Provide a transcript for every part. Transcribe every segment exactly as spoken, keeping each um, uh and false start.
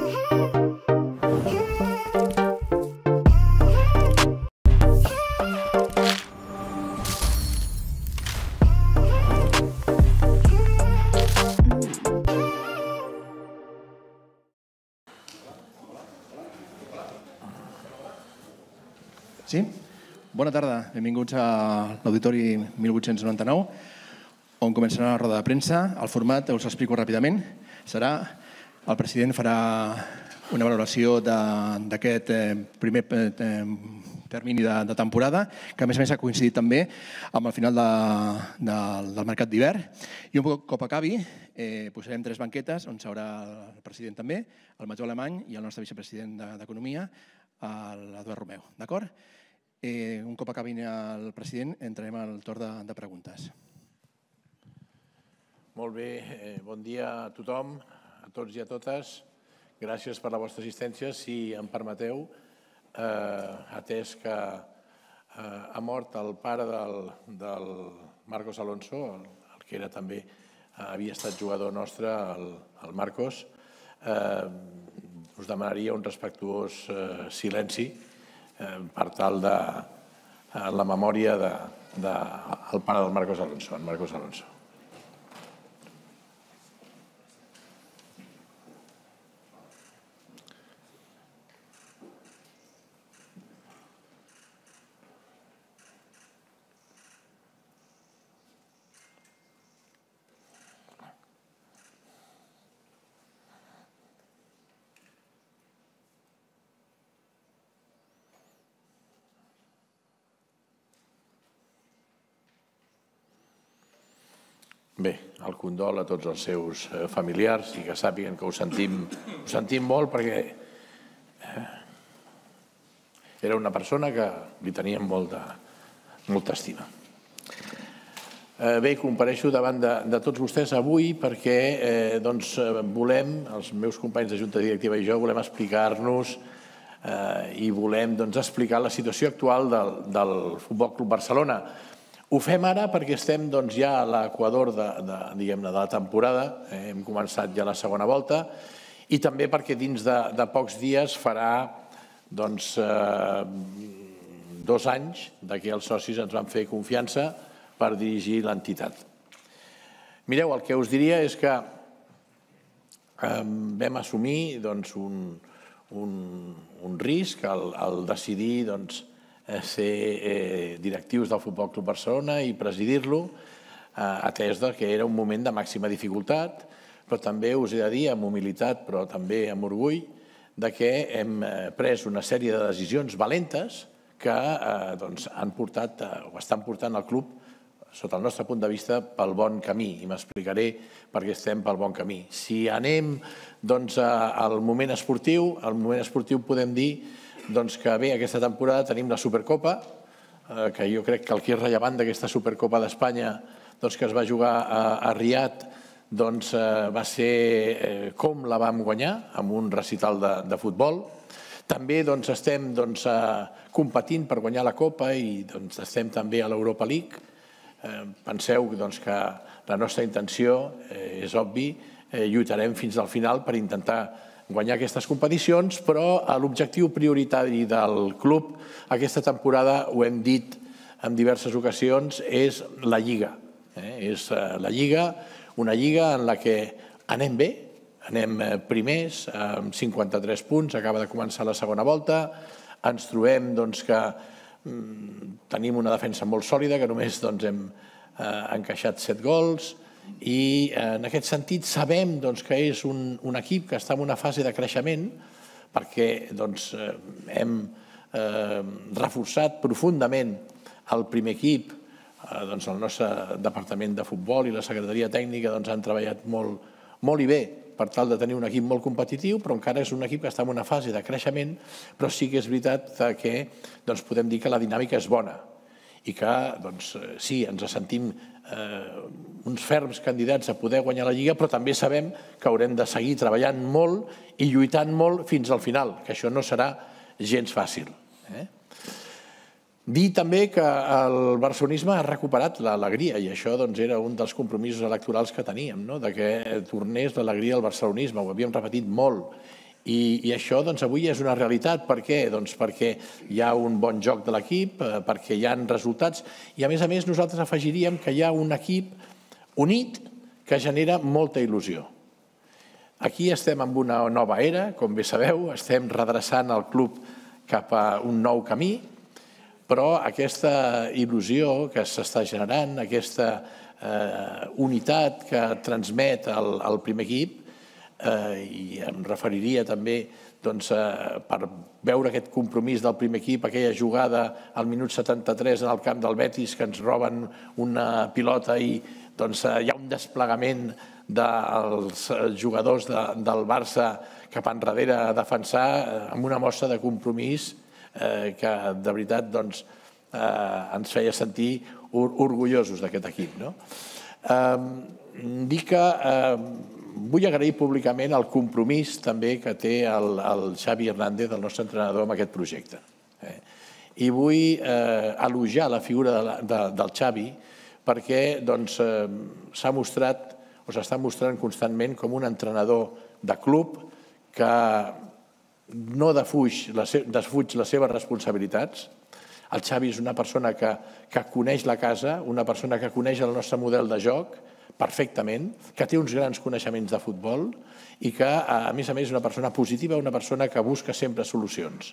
Sí? Bona tarda, benvinguts a l'Auditori mil vuit-cents noranta-nou, on començarà la roda de premsa. El format us explico ràpidament. Serà, el president farà una valoració d'aquest primer termini de temporada, que a més a més ha coincidit també amb el final del mercat d'hivern. I un cop acabi, posarem tres banquetes, on seurà el president també, el major Alemany i el nostre vicepresident d'Economia, l'Eduard Romeu. D'acord? Un cop acabi el president, entrarem al torn de preguntes. Molt bé, bon dia a tothom, a tots i a totes. Gràcies per la vostra assistència. Si em permeteu, atès que ha mort el pare del Marcos Alonso, el que era també, havia estat jugador nostre, el Marcos, us demanaria un respectuós silenci per tal de la memòria del pare del Marcos Alonso, el Marcos Alonso. Bé, el condol a tots els seus familiars i que sàpiguen que ho sentim molt perquè era una persona que li teníem molta estima. Bé, compareixo davant de tots vostès avui perquè volem, els meus companys de Junta Directiva i jo, volem explicar-nos i volem explicar la situació actual del Futbol Club Barcelona. Ho fem ara perquè estem ja a l'equador de la temporada, hem començat ja la segona volta, i també perquè dins de pocs dies farà dos anys que els socis ens van fer confiança per dirigir l'entitat. Mireu, el que us diria és que vam assumir un risc al decidir ser directius del Futbol Club Barcelona i presidir-lo, atès que era un moment de màxima dificultat, però també us he de dir, amb humilitat, però també amb orgull, que hem pres una sèrie de decisions valentes que han portat o estan portant el club, sota el nostre punt de vista, pel bon camí, i m'explicaré per què estem pel bon camí. Si anem al moment esportiu, al moment esportiu podem dir que bé, aquesta temporada tenim la Supercopa, que jo crec que el que és rellevant d'aquesta Supercopa d'Espanya que es va jugar a Riad va ser com la vam guanyar, amb un recital de futbol. També estem competint per guanyar la Copa i estem també a l'Europa League. Penseu que la nostra intenció és obvi, lluitarem fins al final per intentar guanyar aquestes competicions, però l'objectiu prioritari del club aquesta temporada, ho hem dit en diverses ocasions, és la Lliga. És la Lliga, una Lliga en la que anem bé, anem primers, amb cinquanta-tres punts, acaba de començar la segona volta, ens trobem que tenim una defensa molt sòlida, que només hem encaixat set gols, i en aquest sentit sabem que és un equip que està en una fase de creixement perquè hem reforçat profundament el primer equip, el nostre departament de futbol i la secretaria tècnica han treballat molt i bé per tal de tenir un equip molt competitiu, però encara és un equip que està en una fase de creixement, però sí que és veritat que podem dir que la dinàmica és bona i que sí, ens sentim uns ferms candidats a poder guanyar la Lliga, però també sabem que haurem de seguir treballant molt i lluitant molt fins al final, que això no serà gens fàcil. Dir també que el barcelonisme ha recuperat l'alegria, i això era un dels compromisos electorals que teníem, que tornés l'alegria al barcelonisme, ho havíem repetit molt, I això avui és una realitat. Per què? Doncs perquè hi ha un bon joc de l'equip, perquè hi ha resultats i, a més a més, nosaltres afegiríem que hi ha un equip unit que genera molta il·lusió. Aquí estem en una nova era, com bé sabeu, estem redreçant el club cap a un nou camí, però aquesta il·lusió que s'està generant, aquesta unitat que transmet el primer equip, i em referiria també per veure aquest compromís del primer equip, aquella jugada al minut setanta-tres en el camp del Betis que ens roben una pilota i hi ha un desplegament dels jugadors del Barça cap enrere a defensar amb una mostra de compromís que de veritat ens feia sentir orgullosos d'aquest equip. Dir que vull agrair públicament el compromís també que té el Xavi Hernández, el nostre entrenador, amb aquest projecte. I vull elogiar la figura del Xavi perquè s'ha mostrat o s'està mostrant constantment com un entrenador de club que no defuig les seves responsabilitats. El Xavi és una persona que coneix la casa, una persona que coneix el nostre model de joc perfectament, que té uns grans coneixements de futbol i que, a més a més, és una persona positiva, una persona que busca sempre solucions.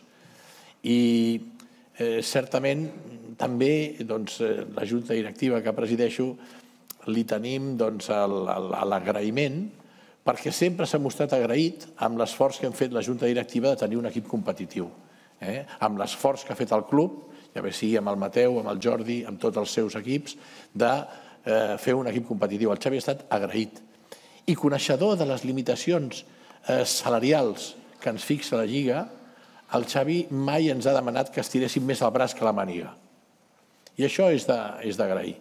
I certament també la junta directiva que presideixo li tenim l'agraïment perquè sempre s'ha mostrat agraït amb l'esforç que hem fet la junta directiva de tenir un equip competitiu, amb l'esforç que ha fet el club, ja bé sigui amb el Mateu, amb el Jordi, amb tots els seus equips, de fer un equip competitiu. El Xavi ha estat agraït. I coneixedor de les limitacions salarials que ens fixa la Lliga, el Xavi mai ens ha demanat que estiréssim més el braç que la màniga. I això és d'agrair.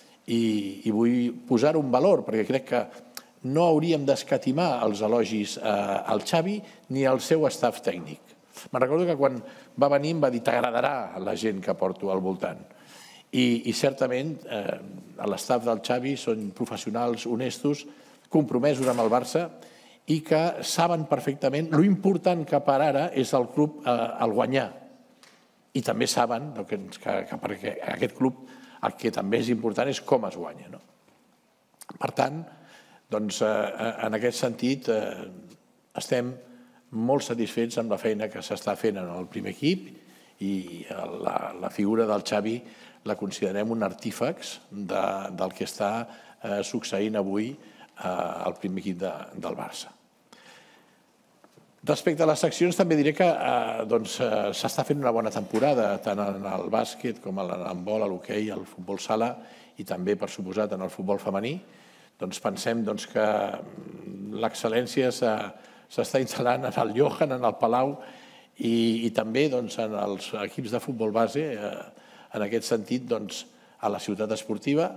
I vull posar-ho en valor, perquè crec que no hauríem d'escatimar els elogis al Xavi ni al seu staff tècnic. Me'n recordo que quan va venir em va dir t'agradarà la gent que porto al voltant. I certament l'estaf del Xavi són professionals honestos, compromesos amb el Barça i que saben perfectament l'important que per ara és el club el guanyar. I també saben que aquest club el que també és important és com es guanya. Per tant, en aquest sentit, estem molt satisfets amb la feina que s'està fent en el primer equip i la figura del Xavi la considerem un artífex del que està succeint avui al primer equip del Barça. Respecte a les seccions, també diré que s'està fent una bona temporada, tant en el bàsquet com en l'handbol, a l'hoquei, al futbol sala i també, per suposat, en el futbol femení. Pensem que l'excel·lència s'està instal·lant en el Johan, en el Palau i també en els equips de futbol base, en aquest sentit, a la ciutat esportiva.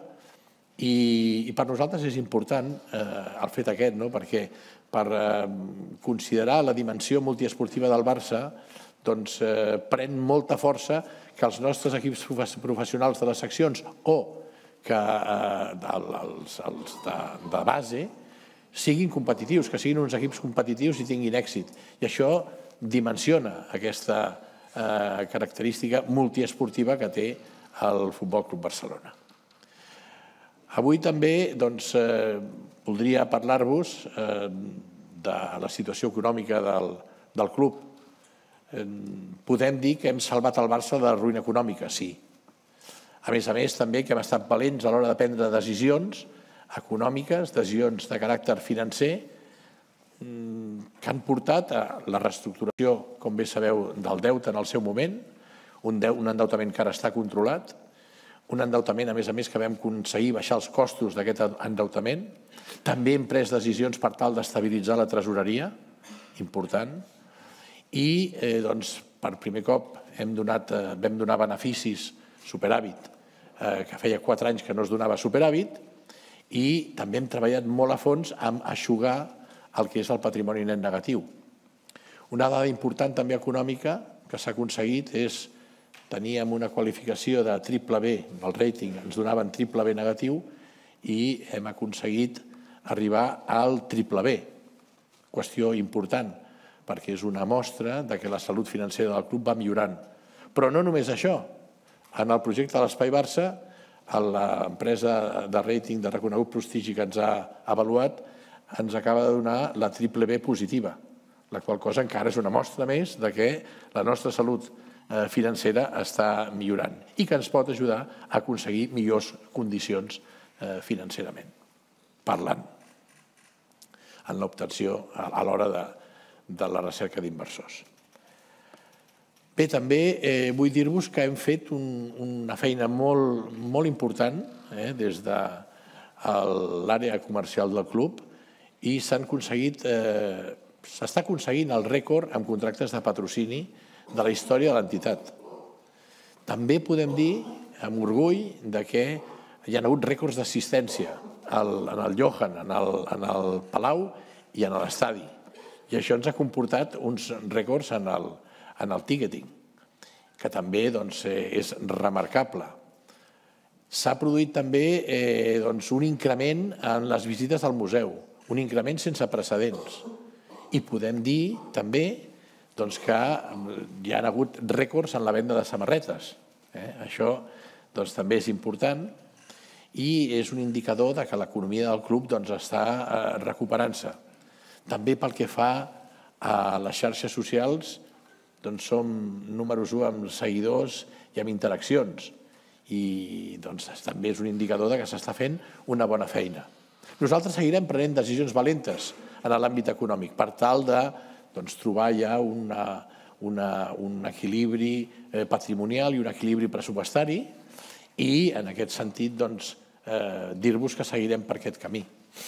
I per nosaltres és important el fet aquest, perquè per considerar la dimensió multiesportiva del Barça pren molta força que els nostres equips professionals de les seccions o que els de base siguin competitius, que siguin uns equips competitius i tinguin èxit. I això dimensiona aquesta característica multiesportiva que té el Futbol Club Barcelona. Avui també voldria parlar-vos de la situació econòmica del club. Podem dir que hem salvat el Barça de la ruïna econòmica, sí. A més a més, també que hem estat valents a l'hora de prendre decisions econòmiques, decisions de caràcter financer, que han portat a la reestructuració, com bé sabeu, del deute en el seu moment, un endeutament que ara està controlat, un endeutament, a més a més, que vam aconseguir baixar els costos d'aquest endeutament. També hem pres decisions per tal d'estabilitzar la tresoreria, important, i per primer cop vam donar beneficis, superàvit, que feia quatre anys que no es donava superàvit, i també hem treballat molt a fons amb eixugar el que és el patrimoni net negatiu. Una dada important també econòmica que s'ha aconseguit és teníem una qualificació de triple B, el rating ens donaven triple B negatiu i hem aconseguit arribar al triple B. Qüestió important, perquè és una mostra que la salut financera del club va millorant. Però no només això. En el projecte de l'Espai Barça, l'empresa de rating de reconegut prestigi que ens ha avaluat ens acaba de donar la triple B positiva, la qual cosa encara és una mostra més de que la nostra salut financera està millorant i que ens pot ajudar a aconseguir millors condicions financerament, parlant, en l'obtenció a l'hora de la recerca d'inversors. Bé, també vull dir-vos que hem fet una feina molt important des de l'àrea comercial del club i s'han aconseguit, s'està aconseguint el rècord amb contractes de patrocini de la història de l'entitat. També podem dir, amb orgull, que hi ha hagut rècords d'assistència en el Johan, en el Palau i en l'estadi. I això ens ha comportat uns rècords en el ticketing, que també és remarcable. S'ha produït també un increment en les visites al museu, un increment sense precedents. I podem dir també que hi ha hagut rècords en la venda de samarretes. Això també és important i és un indicador que l'economia del club està recuperant-se. També pel que fa a les xarxes socials, som números u amb seguidors i amb interaccions. I també és un indicador que s'està fent una bona feina. Nosaltres seguirem prenent decisions valentes en l'àmbit econòmic per tal de trobar ja un equilibri patrimonial i un equilibri pressupostari i, en aquest sentit, dir-vos que seguirem per aquest camí.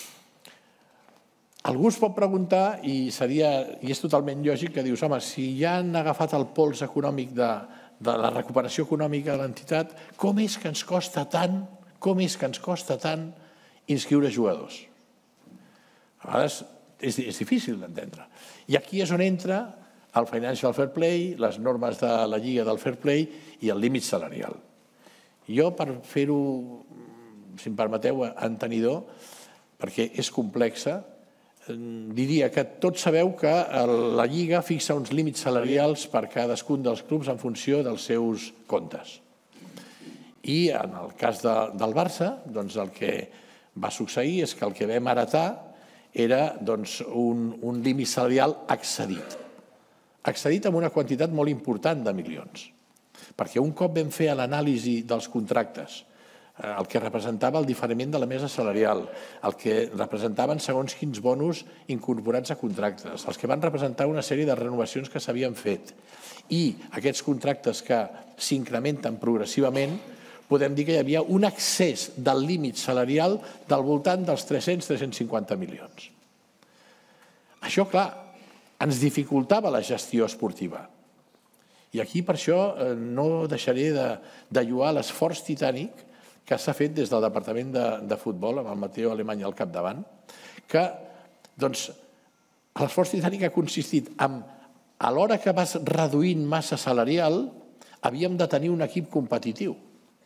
Algú es pot preguntar, i és totalment lògic, que dius, home, si ja han agafat el pols econòmic de la recuperació econòmica de l'entitat, com és que ens costa tant, com és que ens costa tant inscriure jugadors? A vegades és difícil d'entendre. I aquí és on entra el Financial Fair Play, les normes de la Lliga del Fair Play i el límit salarial. Jo, per fer-ho, si em permeteu, entenidor, perquè és complexa, diria que tots sabeu que la Lliga fixa uns límits salarials per cadascun dels clubs en funció dels seus comptes. I en el cas del Barça, el que va succeir és que el que vam heretar era un límit salarial excedit. Excedit amb una quantitat molt important de milions. Perquè un cop vam fer l'anàlisi dels contractes, el que representava el diferiment de la mesa salarial, el que representaven segons quins bonus incorporats a contractes, els que van representar una sèrie de renovacions que s'havien fet i aquests contractes que s'incrementen progressivament, podem dir que hi havia un excés del límit salarial del voltant dels tres-cents a tres-cents cinquanta milions. Això, clar, ens dificultava la gestió esportiva. I aquí, per això, no deixaré de lloar l'esforç titànic que s'ha fet des del Departament de Futbol, amb el Mateo Alemany al capdavant, que l'esforç titànic ha consistit en, a l'hora que vas reduint massa salarial, havíem de tenir un equip competitiu.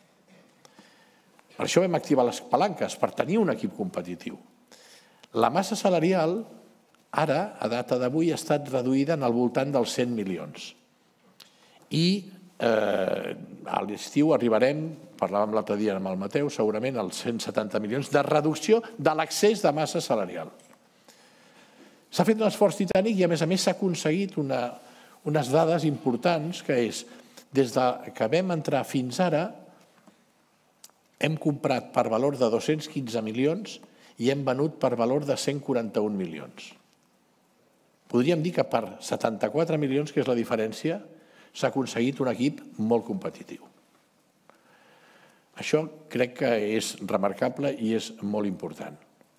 Per això vam activar les palanques, per tenir un equip competitiu. La massa salarial, ara, a data d'avui, ha estat reduïda en al voltant dels cent milions. I a l'estiu arribarem, parlàvem l'altre dia amb el Mateu, segurament als cent setanta milions de reducció de l'excés de massa salarial. S'ha fet un esforç titànic i, a més a més, s'ha aconseguit unes dades importants, que és, des que vam entrar fins ara, hem comprat per valor de dos-cents quinze milions i hem venut per valor de cent quaranta-un milions. Podríem dir que per setanta-quatre milions, que és la diferència, s'ha aconseguit un equip molt competitiu. Això crec que és remarcable i és molt important.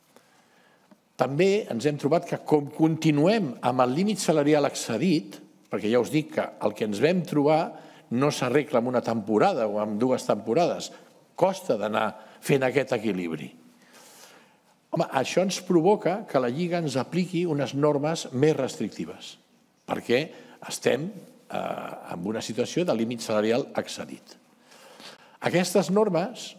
També ens hem trobat que, com continuem amb el límit salarial excedit, perquè ja us dic que el que ens vam trobar no s'arregla en una temporada o en dues temporades, costa d'anar fent aquest equilibri. Home, això ens provoca que la Lliga ens apliqui unes normes més restrictives, perquè estem en una situació de límit salarial excedit. Aquestes normes,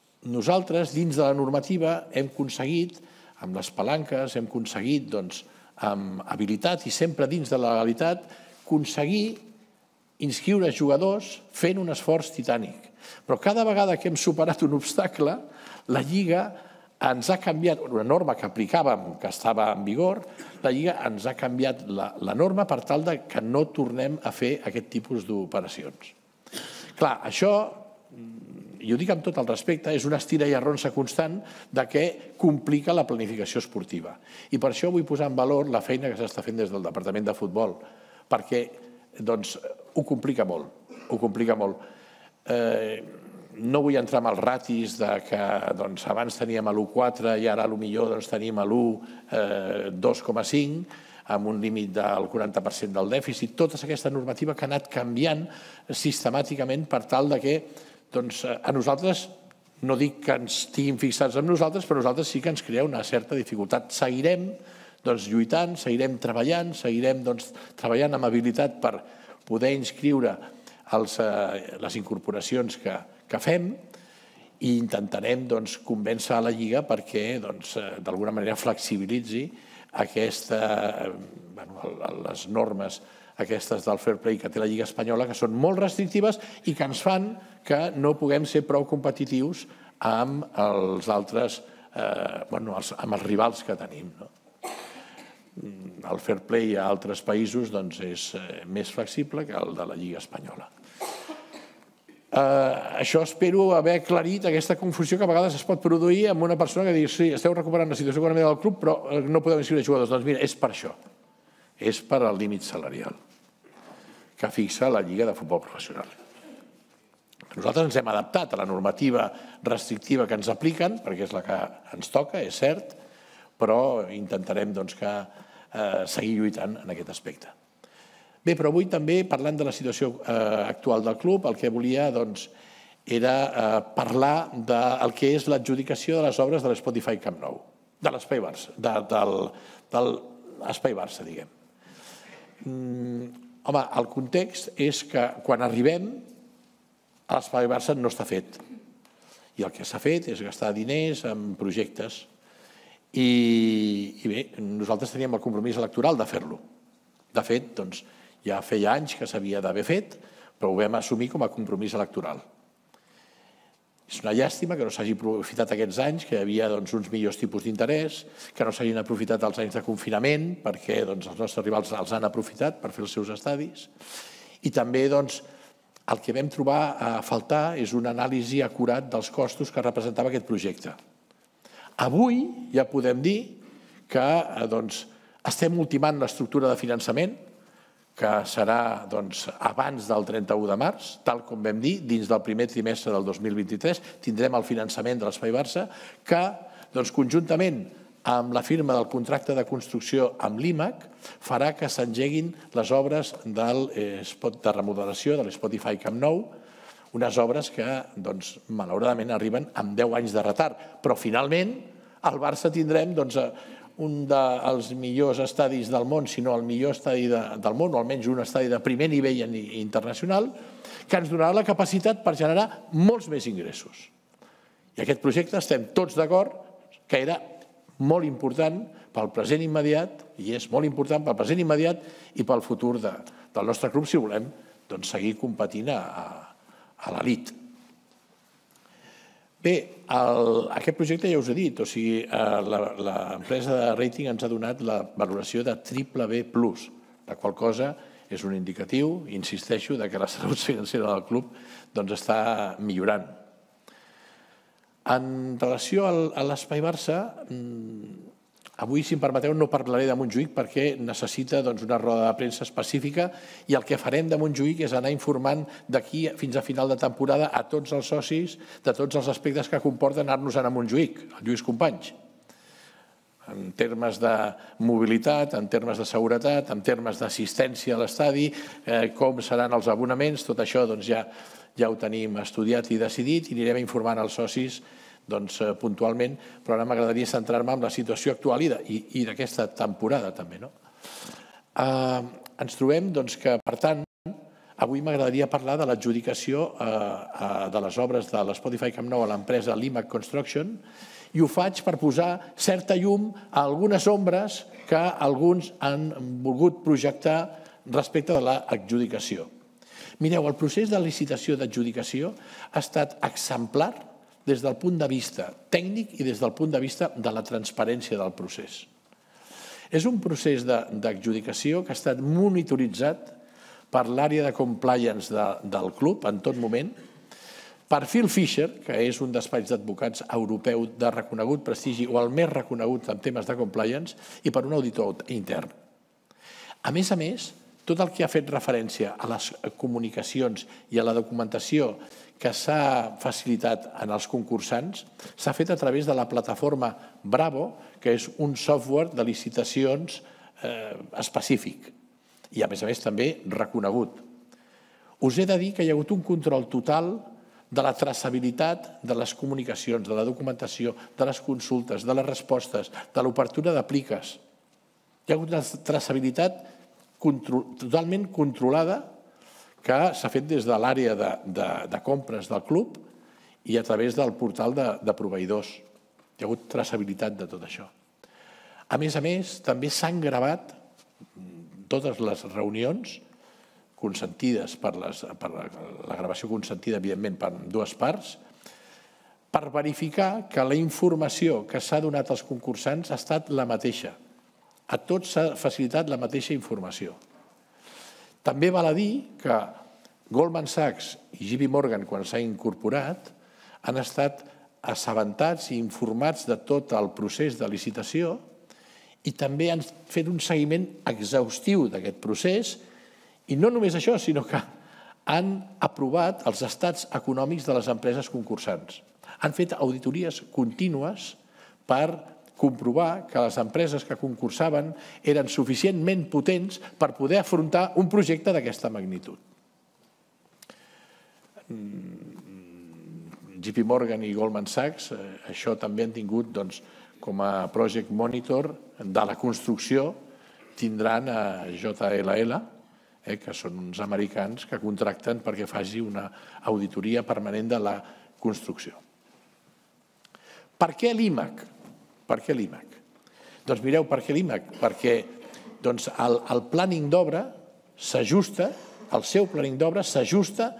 nosaltres, dins de la normativa, hem aconseguit, amb les palanques, hem aconseguit amb habilitat i sempre dins de la legalitat, aconseguir inscriure jugadors fent un esforç titànic. Però cada vegada que hem superat un obstacle, la Lliga ens ha canviat, una norma que aplicàvem, que estava en vigor, la Lliga ens ha canviat la norma per tal que no tornem a fer aquest tipus d'operacions. Clar, això, i ho dic amb tot el respecte, és una estira i arronsa constant de què complica la planificació esportiva. I per això vull posar en valor la feina que s'està fent des del Departament de Futbol, perquè ho complica molt, ho complica molt. No vull entrar en els ratis que abans teníem l'u coma quatre i ara potser tenim l'u coma dos coma cinc, amb un límit del quaranta per cent del dèficit, tota aquesta normativa que ha anat canviant sistemàticament per tal que a nosaltres, no dic que ens estiguin fixats en nosaltres, però a nosaltres sí que ens crea una certa dificultat. Seguirem lluitant, seguirem treballant, seguirem treballant amb habilitat per poder inscriure les incorporacions que fem i intentarem convèncer a la Lliga perquè d'alguna manera flexibilitzi les normes aquestes del fair play que té la Lliga espanyola, que són molt restrictives i que ens fan que no puguem ser prou competitius amb els altres, amb els rivals que tenim. El fair play a altres països és més flexible que el de la Lliga espanyola. Això espero haver aclarit aquesta confusió que a vegades es pot produir amb una persona que digui sí, esteu recuperant la situació econòmica del club però no podeu inscriure jugadors. Doncs mira, és per això. És per al límit salarial que fixa la Lliga de Futbol Professional. Nosaltres ens hem adaptat a la normativa restrictiva que ens apliquen, perquè és la que ens toca, és cert, però intentarem seguir lluitant en aquest aspecte. Bé, però avui també, parlant de la situació actual del club, el que volia era parlar del que és l'adjudicació de les obres de l'Spotify Camp Nou, de l'Espai Barça, de l'Espai Barça, diguem. Home, el context és que quan arribem, l'Espai Barça no està fet. I el que s'ha fet és gastar diners en projectes. I bé, nosaltres teníem el compromís electoral de fer-lo. De fet, doncs, ja feia anys que s'havia d'haver fet, però ho vam assumir com a compromís electoral. És una llàstima que no s'hagi aprofitat aquests anys, que hi havia uns millors tipus d'interès, que no s'hagin aprofitat els anys de confinament, perquè els nostres rivals els han aprofitat per fer els seus estadis. I també el que vam trobar a faltar és una anàlisi acurat dels costos que representava aquest projecte. Avui ja podem dir que estem ultimant l'estructura de finançament, que serà abans del trenta-u de març, tal com vam dir, dins del primer trimestre del dos mil vint-i-tres, tindrem el finançament de l'Espai Barça, que conjuntament amb la firma del contracte de construcció amb l'I M A C farà que s'engeguin les obres de remodelació de l'Spotify Camp Nou, unes obres que, malauradament, arriben amb deu anys de retard. Però, finalment, al Barça tindrem un dels millors estadis del món, si no el millor estadi del món, o almenys un estadi de primer nivell internacional, que ens donarà la capacitat per generar molts més ingressos. I aquest projecte estem tots d'acord que era molt important pel present immediat, i és molt important pel present immediat i pel futur del nostre club si volem seguir competint a l'elit. Bé, aquest projecte ja us he dit, o sigui, l'empresa de rating ens ha donat la valoració de triple B plus, la qual cosa és un indicatiu, insisteixo, que la salut financera del club està millorant. En relació a l'Espai Barça, avui, si em permeteu, no parlaré de Montjuïc perquè necessita una roda de premsa específica i el que farem de Montjuïc és anar informant d'aquí fins a final de temporada a tots els socis de tots els aspectes que comporten anar-nos-en a Montjuïc, el Lluís Companys, en termes de mobilitat, en termes de seguretat, en termes d'assistència a l'estadi, com seran els abonaments, tot això ja ho tenim estudiat i decidit i anirem informant els socis puntualment, però ara m'agradaria centrar-me en la situació actual i d'aquesta temporada també. Ens trobem que, per tant, avui m'agradaria parlar de l'adjudicació de les obres de l'Spotify Camp Nou a l'empresa l'I M A C Construction I ho faig per posar certa llum a algunes ombres que alguns han volgut projectar respecte de l'adjudicació. Mireu, el procés de licitació d'adjudicació ha estat exemplar des del punt de vista tècnic i des del punt de vista de la transparència del procés. És un procés d'adjudicació que ha estat monitoritzat per l'àrea de compliance del club en tot moment, per Phil Fisher, que és un despatx d'advocats europeu de reconegut prestigi o el més reconegut en temes de compliance, i per un auditor intern. A més a més, tot el que ha fet referència a les comunicacions i a la documentació que s'ha facilitat en els concursants s'ha fet a través de la plataforma Bravo, que és un software de licitacions específic i, a més a més, també reconegut. Us he de dir que hi ha hagut un control total de la traçabilitat de les comunicacions, de la documentació, de les consultes, de les respostes, de l'obertura d'apliques. Hi ha hagut una traçabilitat totalment controlada que s'ha fet des de l'àrea de compres del club i a través del portal de proveïdors. Hi ha hagut traçabilitat de tot això. A més a més, també s'han gravat totes les reunions consentides per la gravació consentida, evidentment, per dues parts, per verificar que la informació que s'ha donat als concursants ha estat la mateixa. A tots s'ha facilitat la mateixa informació. També val a dir que Goldman Sachs i J P Morgan, quan s'ha incorporat, han estat assabentats i informats de tot el procés de licitació i també han fet un seguiment exhaustiu d'aquest procés. I no només això, sinó que han aprovat els estats econòmics de les empreses concursants. Han fet auditories contínues per comprovar que les empreses que concursaven eren suficientment potents per poder afrontar un projecte d'aquesta magnitud. J P Morgan i Goldman Sachs, això també han tingut com a project monitor de la construcció, tindran a J L L, que són uns americans que contracten perquè faci una auditoria permanent de la construcció. Per què l'I M A C? Per què l'I M A C? Doncs mireu, per què l'I M A C? Perquè el planning d'obra s'ajusta, el seu planning d'obra s'ajusta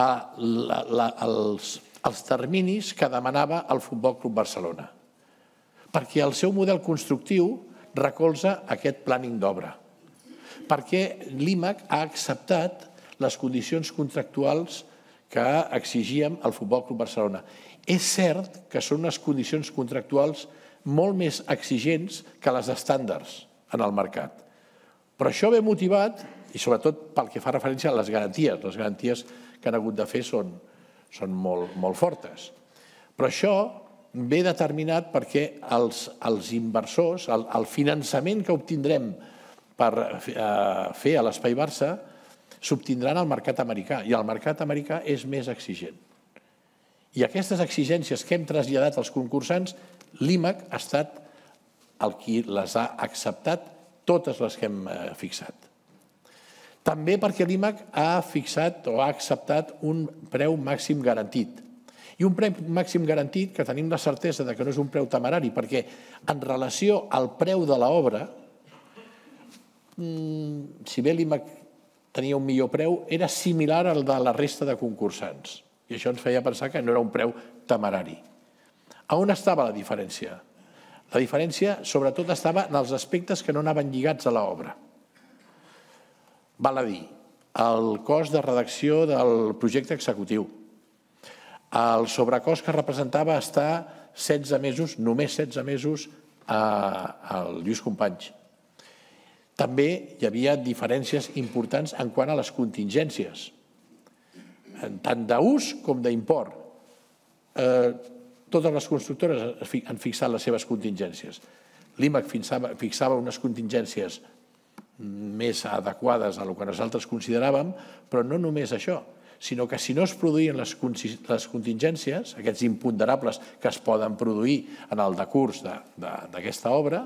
als terminis que demanava el Futbol Club Barcelona. Perquè el seu model constructiu recolza aquest planning d'obra. Perquè l'I M A C ha acceptat les condicions contractuals que exigíem al Futbol Club Barcelona. És cert que són unes condicions contractuals molt més exigents que les estàndards en el mercat. Però això ve motivat, i sobretot pel que fa referència a les garanties. Les garanties que han hagut de fer són molt fortes. Però això ve determinat perquè els inversors, el finançament que obtindrem per fer a l'Espai Barça, s'obtindran al mercat americà, i el mercat americà és més exigent. I aquestes exigències que hem traslladat als concursants, l'I M A C ha estat el qui les ha acceptat, totes les que hem fixat. També perquè l'I M A C ha fixat o ha acceptat un preu màxim garantit. I un preu màxim garantit que tenim la certesa que no és un preu temerari, perquè en relació al preu de l'obra, si bé l'I M A C tenia un millor preu, era similar al de la resta de concursants. I això ens feia pensar que no era un preu temerari. A on estava la diferència? La diferència, sobretot, estava en els aspectes que no anaven lligats a l'obra. Val a dir, el cost de redacció del projecte executiu, el sobrecost que representava estar setze mesos, només setze mesos, al Lluís Companys. També hi havia diferències importants en quant a les contingències, tant d'ús com d'import. Totes les constructores han fixat les seves contingències. L'I M A C fixava unes contingències més adequades a el que nosaltres consideràvem, però no només això, sinó que si no es produïen les contingències, aquests imponderables que es poden produir en el decurs d'aquesta obra,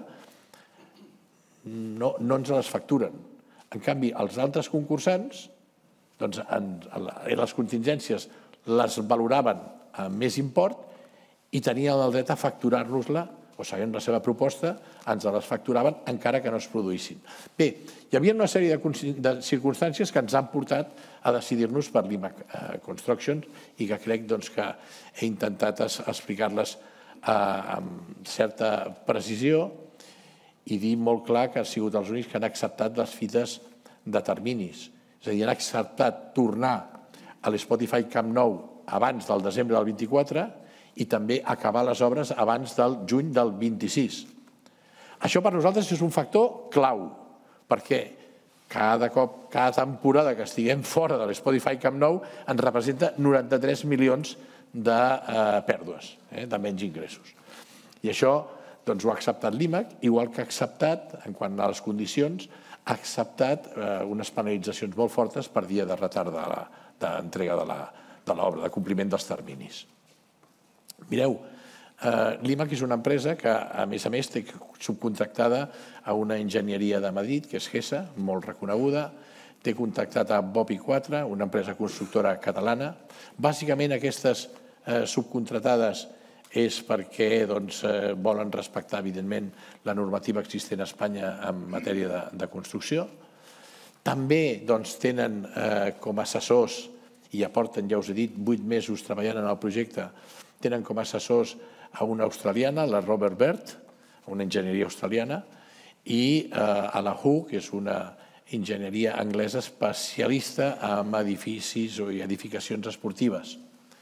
no ens les facturen. En canvi, els altres concursants, les contingències les valoraven amb més import i tenien el dret a facturar-nos-la, o seguint la seva proposta, ens les facturaven encara que no es produïssin. Bé, hi havia una sèrie de circumstàncies que ens han portat a decidir-nos per l'I M A C Construction i que crec que he intentat explicar-les amb certa precisió i dir molt clar que han sigut els únics que han acceptat les fites de terminis. És a dir, han acceptat tornar a l'Spotify Camp Nou abans del desembre del vint-i-quatre i també acabar les obres abans del juny del vint-i-sis. Això per nosaltres és un factor clau, perquè cada cop, cada temporada que estiguem fora de l'Spotify Camp Nou ens representa noranta-tres milions de pèrdues, de menys ingressos. I això ho ha acceptat l'I M A C, igual que ha acceptat, en quant a les condicions, ha acceptat unes penalitzacions molt fortes per dia de retard d'entrega de l'obra, de compliment dels terminis. Mireu, l'I M A C és una empresa que, a més a més, té subcontractada a una enginyeria de Madrid, que és GESA, molt reconeguda, té contactat a Bopi quatre, una empresa constructora catalana. Bàsicament, aquestes subcontratades és perquè volen respectar, evidentment, la normativa existent a Espanya en matèria de construcció. També tenen com a assessors, i aporten, ja us he dit, vuit mesos treballant en el projecte, tenen com a assessors a una australiana, la Robert Bird, una enginyeria australiana, i a la H U, que és una enginyeria anglesa especialista en edificis o edificacions esportives.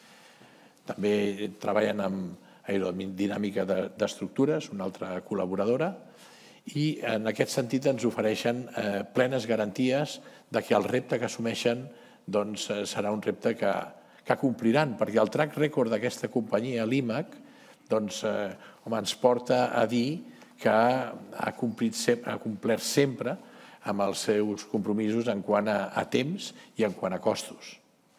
També treballen amb aerodinàmica d'estructures, una altra col·laboradora, i en aquest sentit ens ofereixen plenes garanties que el repte que assumeixen serà un repte que compliran, perquè el track record d'aquesta companyia, l'I M A C, ens porta a dir que ha complert sempre amb els seus compromisos en quant a temps i en quant a costos.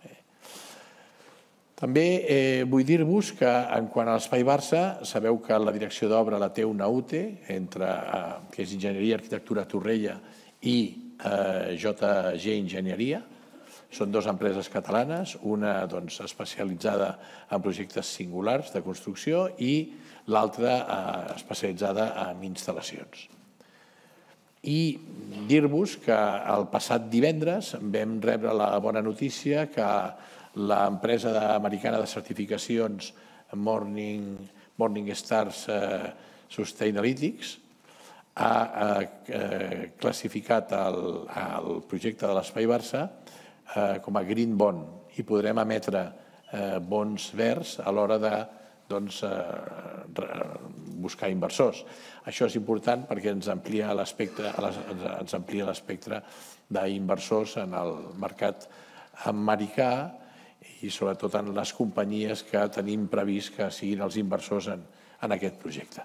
També vull dir-vos que, en quant a l'Espai Barça, sabeu que la direcció d'obra la té una U T E, que és Enginyeria i Arquitectura Torrella, i J G Enginyeria. Són dues empreses catalanes, una especialitzada en projectes singulars de construcció i l'altra especialitzada en instal·lacions. I dir-vos que el passat divendres vam rebre la bona notícia que l'empresa americana de certificacions Morningstar Sustainalytics ha classificat el projecte de l'Espai Barça com a Green Bond i podrem emetre bons verds a l'hora de buscar inversors. Això és important perquè ens amplia l'espectre d'inversors en el mercat americà i sobretot en les companyies que tenim previst que siguin els inversors en aquest projecte.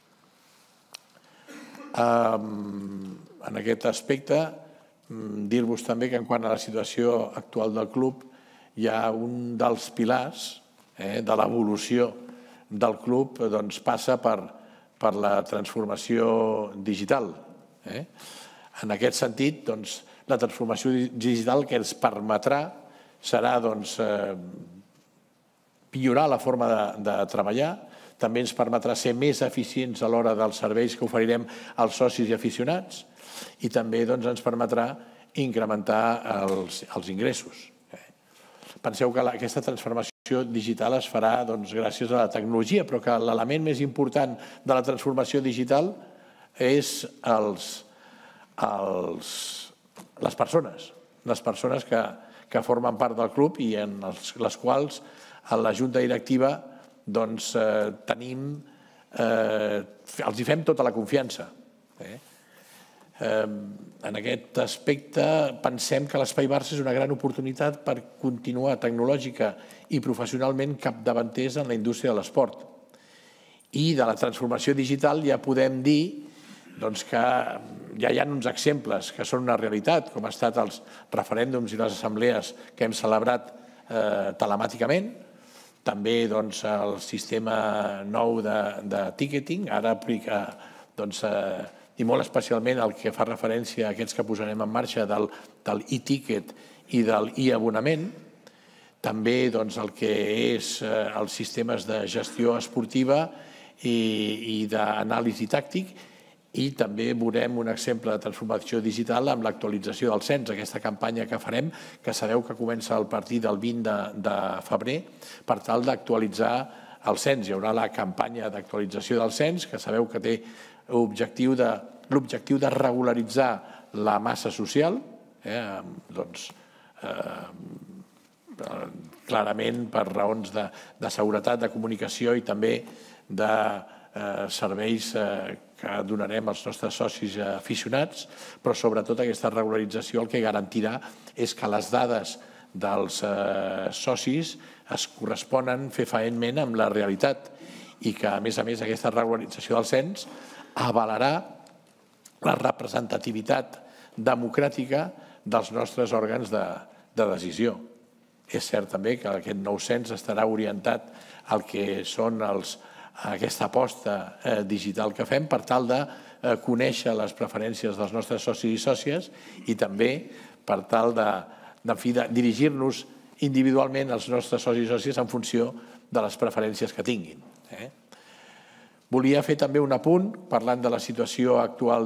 En aquest aspecte, dir-vos també que en quant a la situació actual del club, hi ha un dels pilars de l'evolució del club passa per la transformació digital. En aquest sentit, la transformació digital que ens permetrà serà millorar la forma de treballar, també ens permetrà ser més eficients a l'hora dels serveis que oferirem als socis i aficionats i també ens permetrà incrementar els ingressos. Penseu que aquesta transformació digital es farà gràcies a la tecnologia, però que l'element més important de la transformació digital és les persones, les persones que que formen part del club i en les quals a la junta directiva tenim, els hi fem tota la confiança. En aquest aspecte pensem que l'Espai Barça és una gran oportunitat per continuar tecnològica i professionalment capdavanters en la indústria de l'esport. I de la transformació digital ja podem dir que ja hi ha uns exemples que són una realitat, com han estat els referèndums i les assemblees que hem celebrat telemàticament, també el sistema nou de ticketing, ara aplica, i molt especialment el que fa referència a aquests que posarem en marxa del e-ticket i del e-abonament. també el que és els sistemes de gestió esportiva i d'anàlisi tàctic, i també veurem un exemple de transformació digital amb l'actualització del cens, aquesta campanya que farem, que sabeu que comença a partir del vint de febrer, per tal d'actualitzar el cens. Hi haurà la campanya d'actualització del cens, que sabeu que té l'objectiu de regularitzar la massa social, doncs, clarament per raons de seguretat, de comunicació i també de serveis que donarem als nostres socis aficionats, però sobretot aquesta regularització el que garantirà és que les dades dels socis es corresponen fefaentment amb la realitat i que, a més a més, aquesta regularització del cens avalarà la representativitat democràtica dels nostres òrgans de decisió. És cert també que aquest nou cens estarà orientat al que són aquesta aposta digital que fem per tal de conèixer les preferències dels nostres socis i sòcies i també per tal de dirigir-nos individualment als nostres socis i sòcies en funció de les preferències que tinguin. Volia fer també un apunt, parlant de la situació actual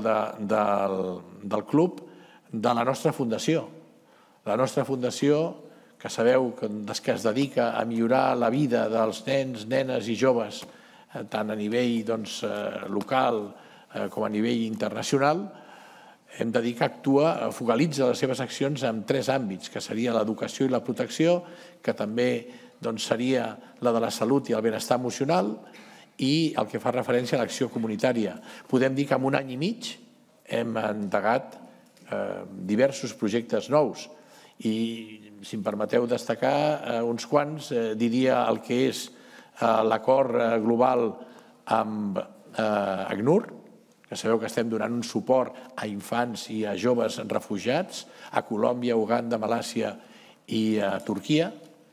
del club, de la nostra fundació. La nostra fundació, que sabeu que es dedica a millorar la vida dels nens, nenes i joves, tant a nivell local com a nivell internacional, hem de dir que actua, focalitza les seves accions en tres àmbits, que seria l'educació i la protecció, que també seria la de la salut i el benestar emocional, i el que fa referència a l'acció comunitària. Podem dir que en un any i mig hem endegat diversos projectes nous i, si em permeteu destacar uns quants, diria el que és l'acord global amb ACNUR, que sabeu que estem donant un suport a infants i a joves refugiats a Colòmbia, Uganda, Malàisia i a Turquia.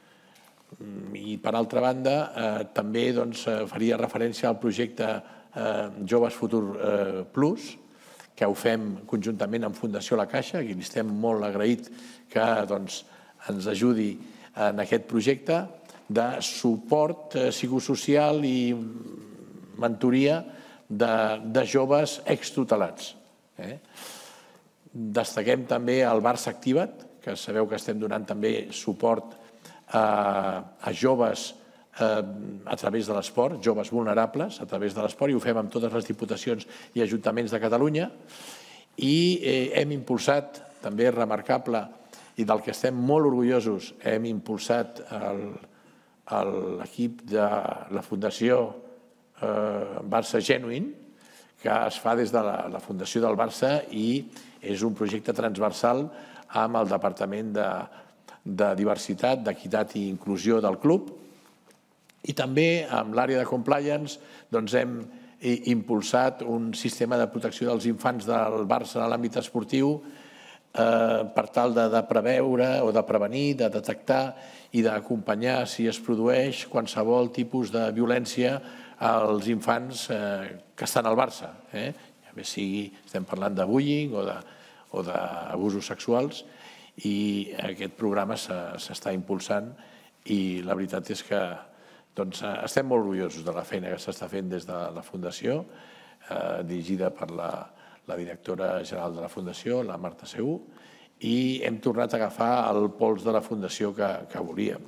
I, per altra banda, també faria referència al projecte Joves Futur Plus, que ho fem conjuntament amb Fundació La Caixa, i estem molt agraïts que ens ajudi en aquest projecte de suport psicosocial i mentoria de joves extutelats. Destaquem també el Barça Activa't, que sabeu que estem donant també suport a joves a través de l'esport, joves vulnerables a través de l'esport, i ho fem amb totes les diputacions i ajuntaments de Catalunya. I hem impulsat, també remarcable, i del que estem molt orgullosos, hem impulsat l'equip de la Fundació Barça Genuine, que es fa des de la Fundació del Barça i és un projecte transversal amb el Departament de Diversitat, d'Equitat i Inclusió del club. I també amb l'àrea de compliance hem impulsat un sistema de protecció dels infants del Barça en l'àmbit esportiu per tal de preveure o de prevenir, de detectar i d'acompanyar si es produeix qualsevol tipus de violència als infants que estan al Barça. Ja bé sigui, estem parlant de bullying o d'abusos sexuals, i aquest programa s'està impulsant i la veritat és que estem molt orgullosos de la feina que s'està fent des de la Fundació, dirigida per la directora general de la Fundació, la Marta Segú, i hem tornat a agafar el pols de la Fundació que volíem.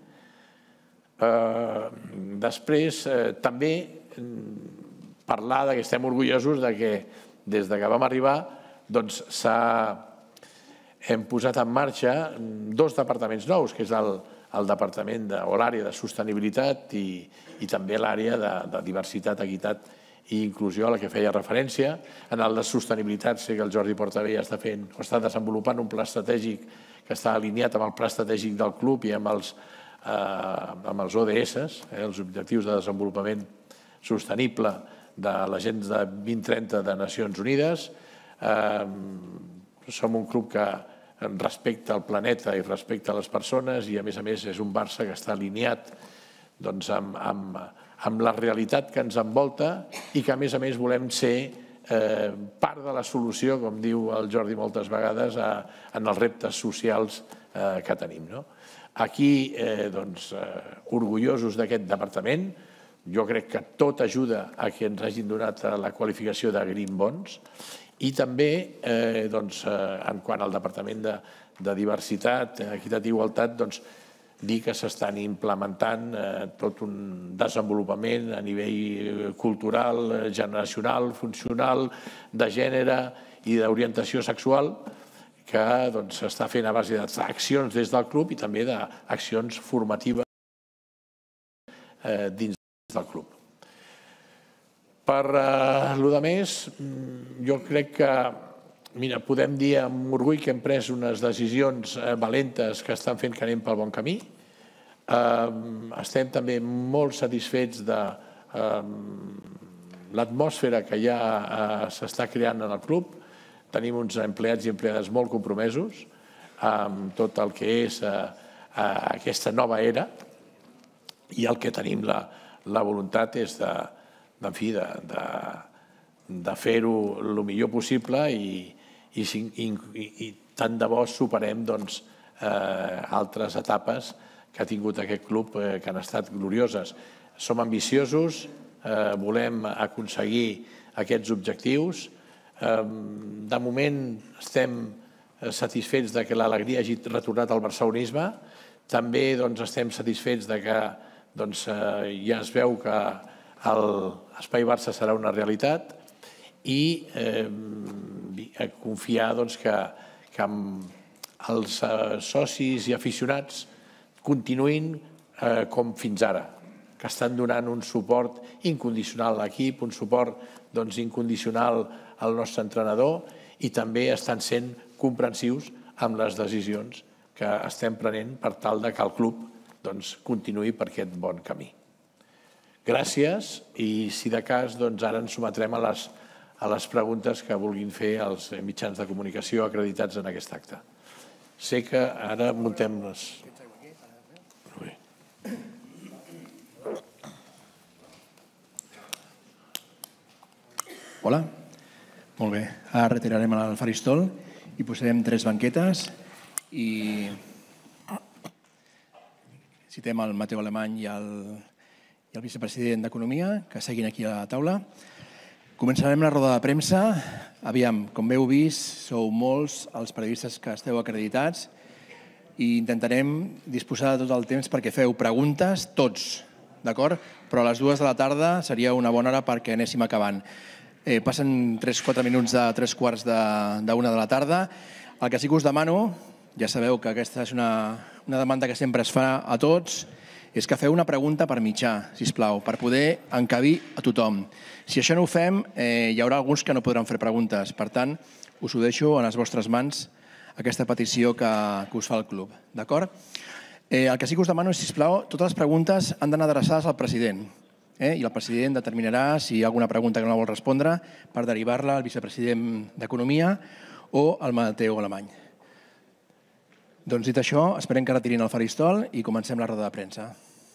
Després, també parlar que estem orgullosos que des que vam arribar hem posat en marxa dos departaments nous, que és el departament o l'àrea de sostenibilitat i també l'àrea de diversitat, equitat i inclusió a la que feia referència. En el de sostenibilitat sé que el Jordi Portabella està fent o està desenvolupant un pla estratègic que està alineat amb el pla estratègic del club i amb els O D S, els Objectius de Desenvolupament Sostenible de l'Agenda vint trenta de Nacions Unides. Som un club que respecta el planeta i respecta les persones i, a més a més, és un Barça que està alineat amb la realitat que ens envolta i que, a més a més, volem ser part de la solució, com diu el Jordi moltes vegades, en els reptes socials que tenim. Aquí, orgullosos d'aquest departament, jo crec que tot ajuda a que ens hagin donat la qualificació de Green Bonds i també, en quant al Departament de Diversitat, Equitat i Igualtat, dir que s'estan implementant tot un desenvolupament a nivell cultural, generacional, funcional, de gènere i d'orientació sexual que s'està fent a base d'accions des del club i també d'accions formatives dins del club. Per lo de més, jo crec que mira, podem dir amb orgull que hem pres unes decisions valentes que estan fent que anem pel bon camí. Estem també molt satisfets de l'atmosfera que ja s'està creant en el club. Tenim uns empleats i empleades molt compromesos amb tot el que és aquesta nova era i el que tenim la voluntat és de fer-ho el millor possible i tant de bo superem altres etapes que ha tingut aquest club que han estat glorioses. Som ambiciosos, volem aconseguir aquests objectius. De moment estem satisfets que l'alegria hagi retornat al barcelonisme. També estem satisfets que ja es veu que l'Espai Barça serà una realitat i confiar que els socis i aficionats continuïn com fins ara, que estan donant un suport incondicional a l'equip, un suport incondicional al nostre entrenador i també estan sent comprensius amb les decisions que estem prenent per tal que el club continuï per aquest bon camí. Gràcies i, si de cas, ara ens sometrem a les preguntes que vulguin fer els mitjans de comunicació acreditats en aquest acte. Sé que ara muntem les... Hola. Molt bé. Ara retirarem el faristol i posarem tres banquetes i citem el Mateu Alemany i el vicepresident d'Economia, que seguin aquí a la taula. Començarem la roda de premsa. Aviam, com heu vist, sou molts els periodistes que esteu acreditats i intentarem disposar de tot el temps perquè feu preguntes, tots, d'acord? Però a les dues de la tarda seria una bona hora perquè anéssim acabant. Passen tres o quatre minuts de tres quarts d'una de la tarda. El que sí que us demano, ja sabeu que aquesta és una demanda que sempre es fa a tots, és que feu una pregunta per mitjà, sisplau, per poder encabir a tothom. Si això no ho fem, hi haurà alguns que no podran fer preguntes. Per tant, us ho deixo en les vostres mans, aquesta petició que us fa el club. D'acord? El que sí que us demano és, sisplau, totes les preguntes han d'anar adreçades al president. I el president determinarà si hi ha alguna pregunta que no vol respondre per derivar-la al vicepresident d'Economia o al Mateu Alemany. Doncs dit això, esperem que retirin el faristol i comencem la roda de premsa.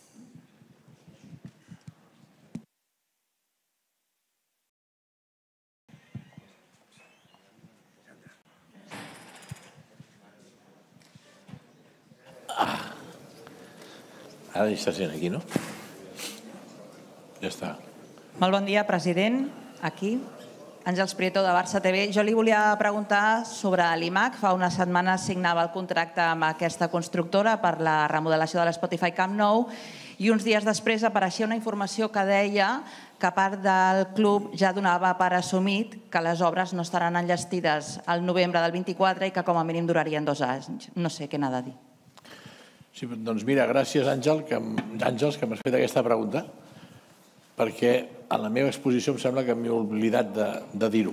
Ara està sent aquí, no? Ja està. Molt bon dia, president. Aquí. Àngels Prieto, de Barça T V. Jo li volia preguntar sobre l'I M A C. Fa unes setmanes signava el contracte amb aquesta constructora per la remodelació de l'Spotify Camp Nou i uns dies després apareixia una informació que deia que part del club ja donava per assumit que les obres no estaran enllestides al novembre del vint-i-quatre i que com a mínim durarien dos anys. No sé què n'ha de dir. Sí, doncs mira, gràcies, Àngels, que m'has fet aquesta pregunta, perquè en la meva exposició em sembla que m'he oblidat de dir-ho.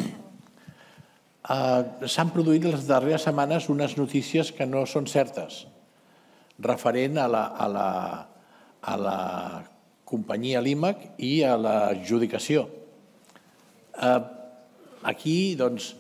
S'han produït les darreres setmanes unes notícies que no són certes, referent a la companyia l'I M A C i a l'adjudicació. Aquí, doncs,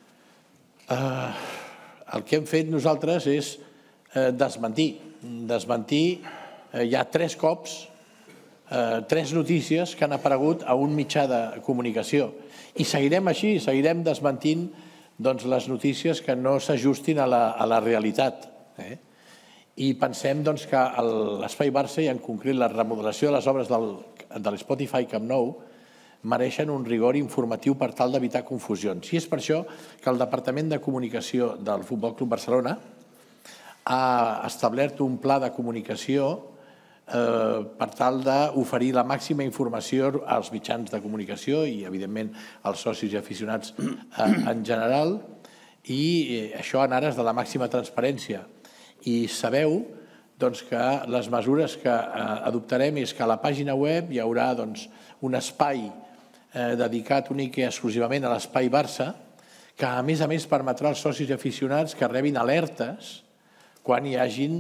el que hem fet nosaltres és desmentir. Desmentir ja tres cops tres notícies que han aparegut a un mitjà de comunicació. I seguirem així, seguirem desmentint les notícies que no s'ajustin a la realitat. I pensem que a l'Espai Barça, i en concret la remodelació de les obres de l'Spotify Camp Nou, mereixen un rigor informatiu per tal d'evitar confusions. I és per això que el Departament de Comunicació del Futbol Club Barcelona ha establert un pla de comunicació per tal d'oferir la màxima informació als mitjans de comunicació i, evidentment, als socis i aficionats en general, i això en ares de la màxima transparència. I sabeu que les mesures que adoptarem és que a la pàgina web hi haurà un espai dedicat únic i exclusivament a l'Espai Barça, que a més a més permetrà als socis i aficionats que rebin alertes quan hi hagin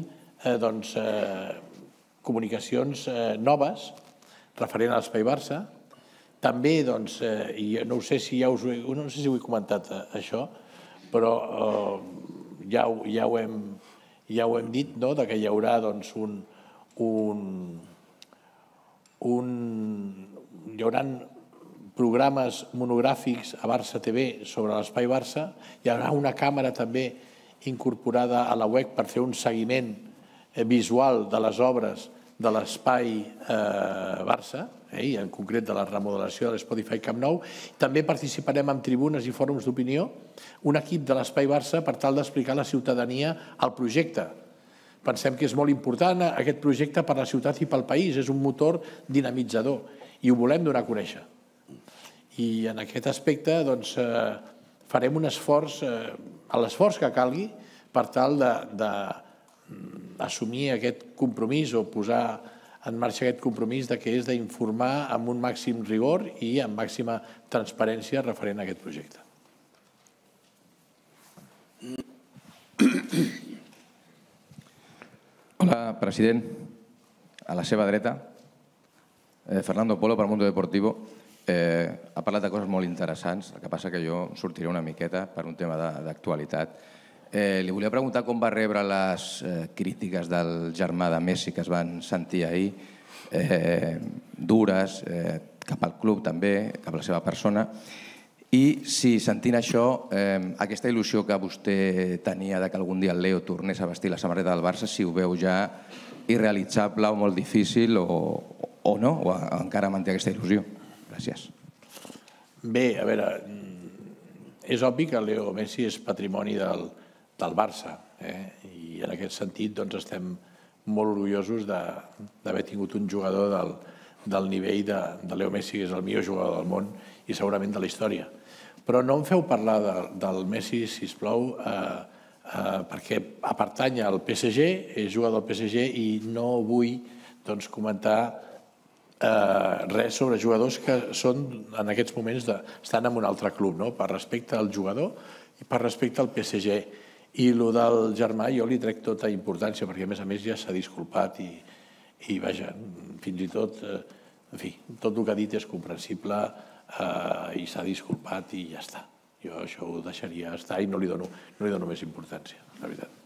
comunicacions noves referent a l'Espai Barça. També, i no sé si ja us no sé si ho he comentat això, però ja ho hem ja ho hem dit, que hi haurà un hi haurà programes monogràfics a Barça T V sobre l'Espai Barça, hi haurà una càmera també incorporada a la web per fer un seguiment visual de les obres de l'Espai Barça, i en concret de la remodelació de l'Spotify Camp Nou. També participarem en tribunes i fòrums d'opinió, un equip de l'Espai Barça per tal d'explicar a la ciutadania el projecte. Pensem que és molt important aquest projecte per a la ciutat i pel país, és un motor dinamitzador i ho volem donar a conèixer. I en aquest aspecte farem un esforç, l'esforç que calgui per tal d'assumir aquest compromís o posar en marxa aquest compromís que és d'informar amb un màxim rigor i amb màxima transparència referent a aquest projecte. Hola, president. A la seva dreta, Fernando Polo, per Mundo Deportivo. Ha parlat de coses molt interessants, el que passa que jo sortiré una miqueta per un tema d'actualitat. Li volia preguntar com va rebre les crítiques del germà de Messi que es van sentir ahir, dures, cap al club també, cap a la seva persona, i si sentint això, aquesta il·lusió que vostè tenia que algun dia el Leo tornés a vestir la samarreta del Barça, si ho veu ja irrealitzable o molt difícil o no, o encara manté aquesta il·lusió. Gràcies. Bé, a veure, és obvi que Leo Messi és patrimoni del Barça i en aquest sentit estem molt orgullosos d'haver tingut un jugador del nivell de Leo Messi, que és el millor jugador del món i segurament de la història. Però no em feu parlar del Messi, sisplau, perquè pertany al P S G, és jugador del P S G i no vull comentar res sobre jugadors que són en aquests moments estan en un altre club, per respecte al jugador i per respecte al P S G. I el del germà jo li trec tota importància perquè a més a més ja s'ha disculpat i vaja, fins i tot, en fi, tot el que ha dit és comprensible i s'ha disculpat i ja està. Jo això ho deixaria estar i no li dono més importància, la veritat.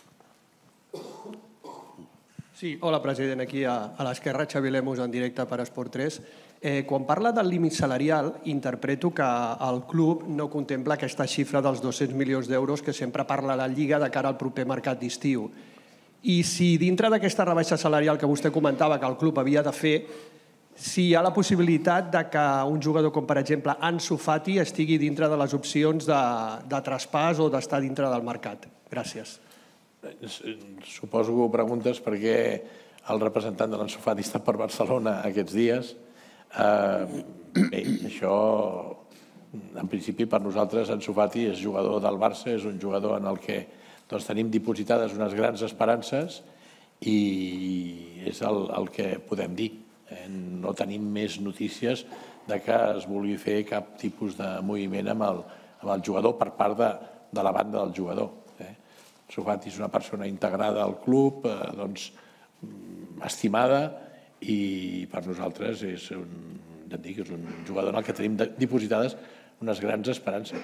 Sí, hola, president. Aquí a l'esquerra, Xavi Lemus, en directe per Esport tres. Quan parla del límit salarial, interpreto que el club no contempla aquesta xifra dels dos-cents milions d'euros que sempre parla la Lliga de cara al proper mercat d'estiu. I si dintre d'aquesta rebaixa salarial que vostè comentava que el club havia de fer, si hi ha la possibilitat que un jugador com, per exemple, Ansu Fati estigui dintre de les opcions de traspàs o d'estar dintre del mercat. Gràcies. Suposo que ho preguntes perquè el representant de l'Ansu Fati està per Barcelona aquests dies. Bé, això, en principi, per nosaltres, Ansu Fati és jugador del Barça, és un jugador en el que tenim dipositades unes grans esperances i és el que podem dir. No tenim més notícies que es vulgui fer cap tipus de moviment amb el jugador per part de la banda del jugador. Ansu Fati és una persona integrada al club, estimada, i per nosaltres és un jugador en el que tenim dipositades unes grans esperances.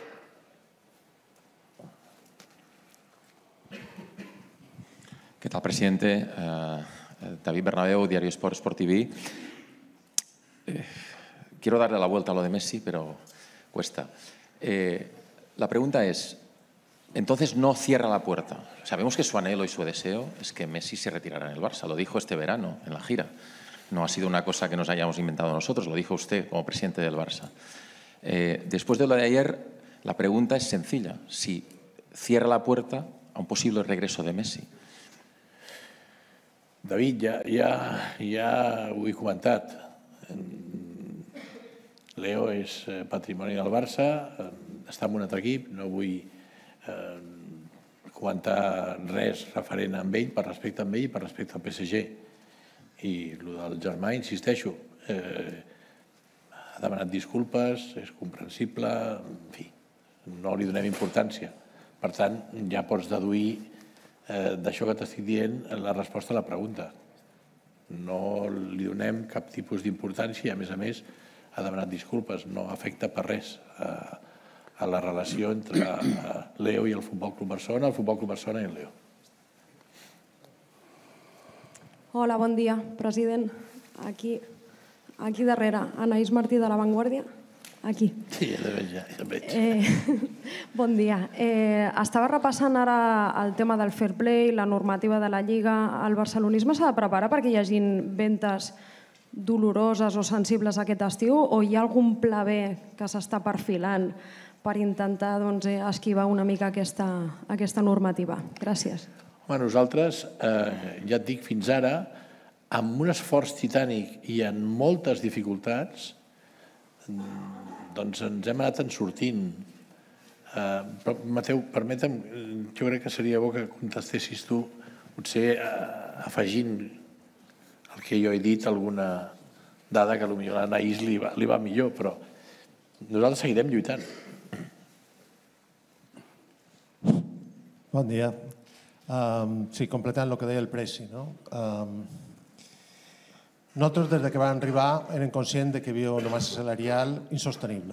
¿Qué tal, presidente? David Bernabéu, Diario Sport, Sport T V. Quiero darle la vuelta a lo de Messi, pero cuesta. La pregunta es, entonces no cierra la puerta. Sabemos que su anhelo y su deseo es que Messi se retirara en el Barça. Lo dijo este verano en la gira. No ha sido una cosa que nos hayamos inventado nosotros, lo dijo usted como presidente del Barça. Eh, después de lo de ayer, la pregunta es sencilla. Si cierra la puerta a un posible regreso de Messi. David, ja, ja, ja ho he comentat. Leo és patrimoni del Barça, està en un altre equip, no vull eh, comentar res referent amb ell, per respecte amb ell i per respecte al P S G. I el del germà, insisteixo, eh, ha demanat disculpes, és comprensible, en fi, no li donem importància. Per tant, ja pots deduir eh, d'això que t'estic dient la resposta a la pregunta. No li donem cap tipus d'importància i, a més a més, ha demanat disculpes. No afecta per res a, a la relació entre Leo i el Futbol Club Barcelona, el Futbol Club Barcelona i el Leo. Hola, bon dia, president. Aquí, aquí darrere, Anaïs Martí de La Vanguardia. Aquí. Sí, ja veig, ja, ja veig. Eh, bon dia. Eh, estava repassant ara el tema del fair play, la normativa de la Lliga. El barcelonisme s'ha de preparar perquè hi hagin ventes doloroses o sensibles aquest estiu, o hi ha algun pla B que s'està perfilant per intentar doncs, esquivar una mica aquesta, aquesta normativa? Gràcies. Home, nosaltres, eh, ja et dic, fins ara, amb un esforç titànic i en moltes dificultats, doncs ens hem anat en sortint. Eh, però, Mateu, permetem, jo crec que seria bo que contestessis tu, potser eh, afegint el que jo he dit, alguna dada que potser a l'Anaïs li, va, li va millor, però nosaltres seguirem lluitant. Bon dia. Um, sí, completant el que deia el Preci, no? Um, nosaltres, des que vam arribar, érem conscients que hi havia una massa salarial insostenible.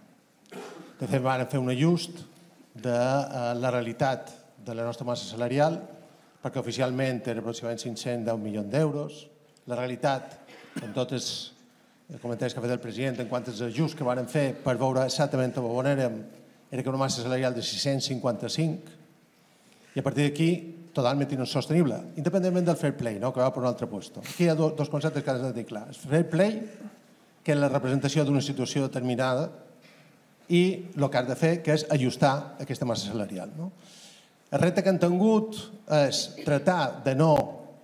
De fet, vam fer un ajust de uh, la realitat de la nostra massa salarial, perquè oficialment era aproximadament cinc-cents deu milions d'euros. La realitat, en tots els comentaris que ha fet el president, en quant als ajusts que vam fer per veure exactament on érem, era que una massa salarial de sis-cents cinquanta-cinc, i a partir d'aquí, totalment insostenible, independentment del fair play, no? Que va per un altre lloc. Aquí hi ha do, dos conceptes que has de dir clar. El fair play, que és la representació d'una situació determinada, i el que has de fer, que és ajustar aquesta massa salarial. No? El repte que han tingut és tratar de no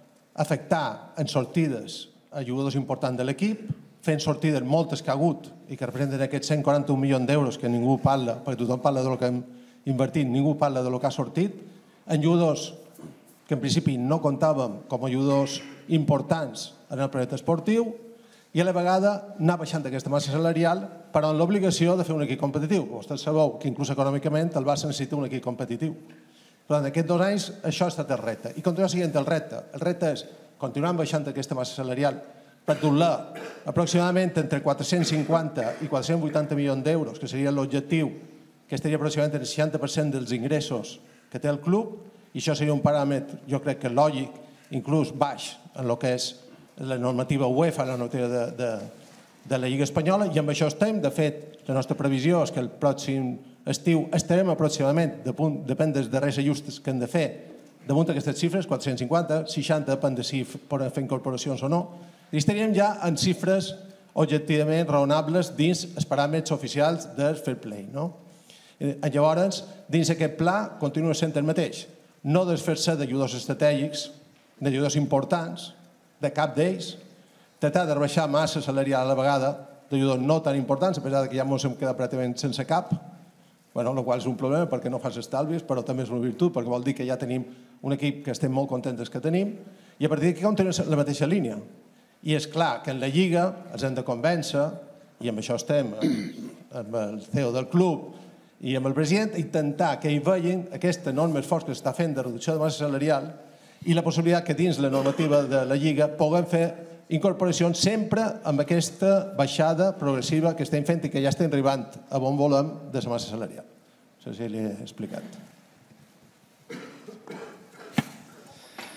afectar en sortides a jugadors importants de l'equip, fent sortides moltes que ha hagut i que representen aquests cent quaranta-un milions d'euros que ningú parla, perquè tothom parla del que hem invertit, ningú parla del que ha sortit, en jugadors que en principi no comptàvem com a jugadors importants en el projecte esportiu, i a la vegada anar baixant aquesta massa salarial, però amb l'obligació de fer un equip competitiu. Vostès sabeu que inclús econòmicament el Barça necessita un equip competitiu. Durant aquests dos anys això ha estat el repte. I continua sent el repte. El repte és continuar baixant aquesta massa salarial per doblar aproximadament entre quatre-cents cinquanta i quatre-cents vuitanta milions d'euros, que seria l'objectiu, que estaria aproximadament el seixanta per cent dels ingressos que té el club, i això seria un paràmetre, jo crec que lògic, inclús baix en el que és la normativa UEFA, la normativa de, de, de la Lliga Espanyola, i amb això estem. De fet, la nostra previsió és que el pròxim estiu estarem aproximadament, de punt, depèn dels darrers ajustos que hem de fer, damunt d'aquestes xifres, quatre-cents cinquanta, seixanta, depèn de si poden fer incorporacions o no, i estaríem ja en xifres objectivament raonables dins els paràmetres oficials del fair play. No? Llavors, dins aquest pla, continua sent el mateix. No desfer-se de jugadors estratègics, de jugadors importants, de cap d'ells, tratar de rebaixar massa salarial a la vegada de jugadors no tan importants, a pesar que ja ens hem quedat pràcticament sense cap, bueno, el qual és un problema perquè no fas estalvis, però també és una virtut, perquè vol dir que ja tenim un equip que estem molt contents que tenim, i a partir d'aquí continuem la mateixa línia. I és clar que en la Lliga els hem de convèncer, i amb això estem amb el C E O del club i amb el president, intentar que hi vegin aquest enorme esforç que s'està fent de reducció de massa salarial i la possibilitat que dins la normativa de la Lliga puguem fer incorporacions sempre amb aquesta baixada progressiva que estem fent i que ja estem arribant a bon volem de la massa salarial. No sé si l'he explicat.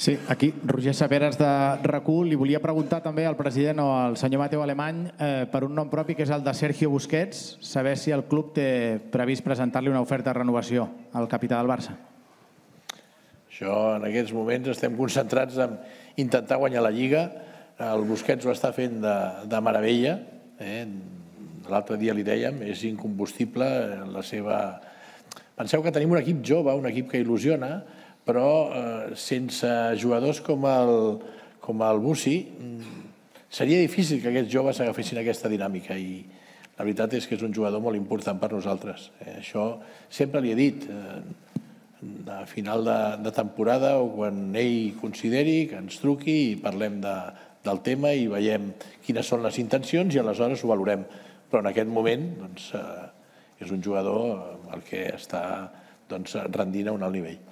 Sí, aquí Roger Saperas de RAC1. Li volia preguntar també al president o al senyor Mateu Alemany per un nom propi que és el de Sergio Busquets, saber si el club té previst presentar-li una oferta de renovació al capità del Barça. Això, en aquests moments, estem concentrats en intentar guanyar la Lliga. El Busquets ho està fent de meravella. L'altre dia li dèiem, és incombustible la seva... Penseu que tenim un equip jove, un equip que il·lusiona, però sense jugadors com el Bussi seria difícil que aquests joves agafessin aquesta dinàmica i la veritat és que és un jugador molt important per nosaltres. Això sempre li he dit, a final de temporada o quan ell consideri que ens truqui i parlem del tema i veiem quines són les intencions i aleshores ho valorem. Però en aquest moment és un jugador el que està rendint a un alt nivell.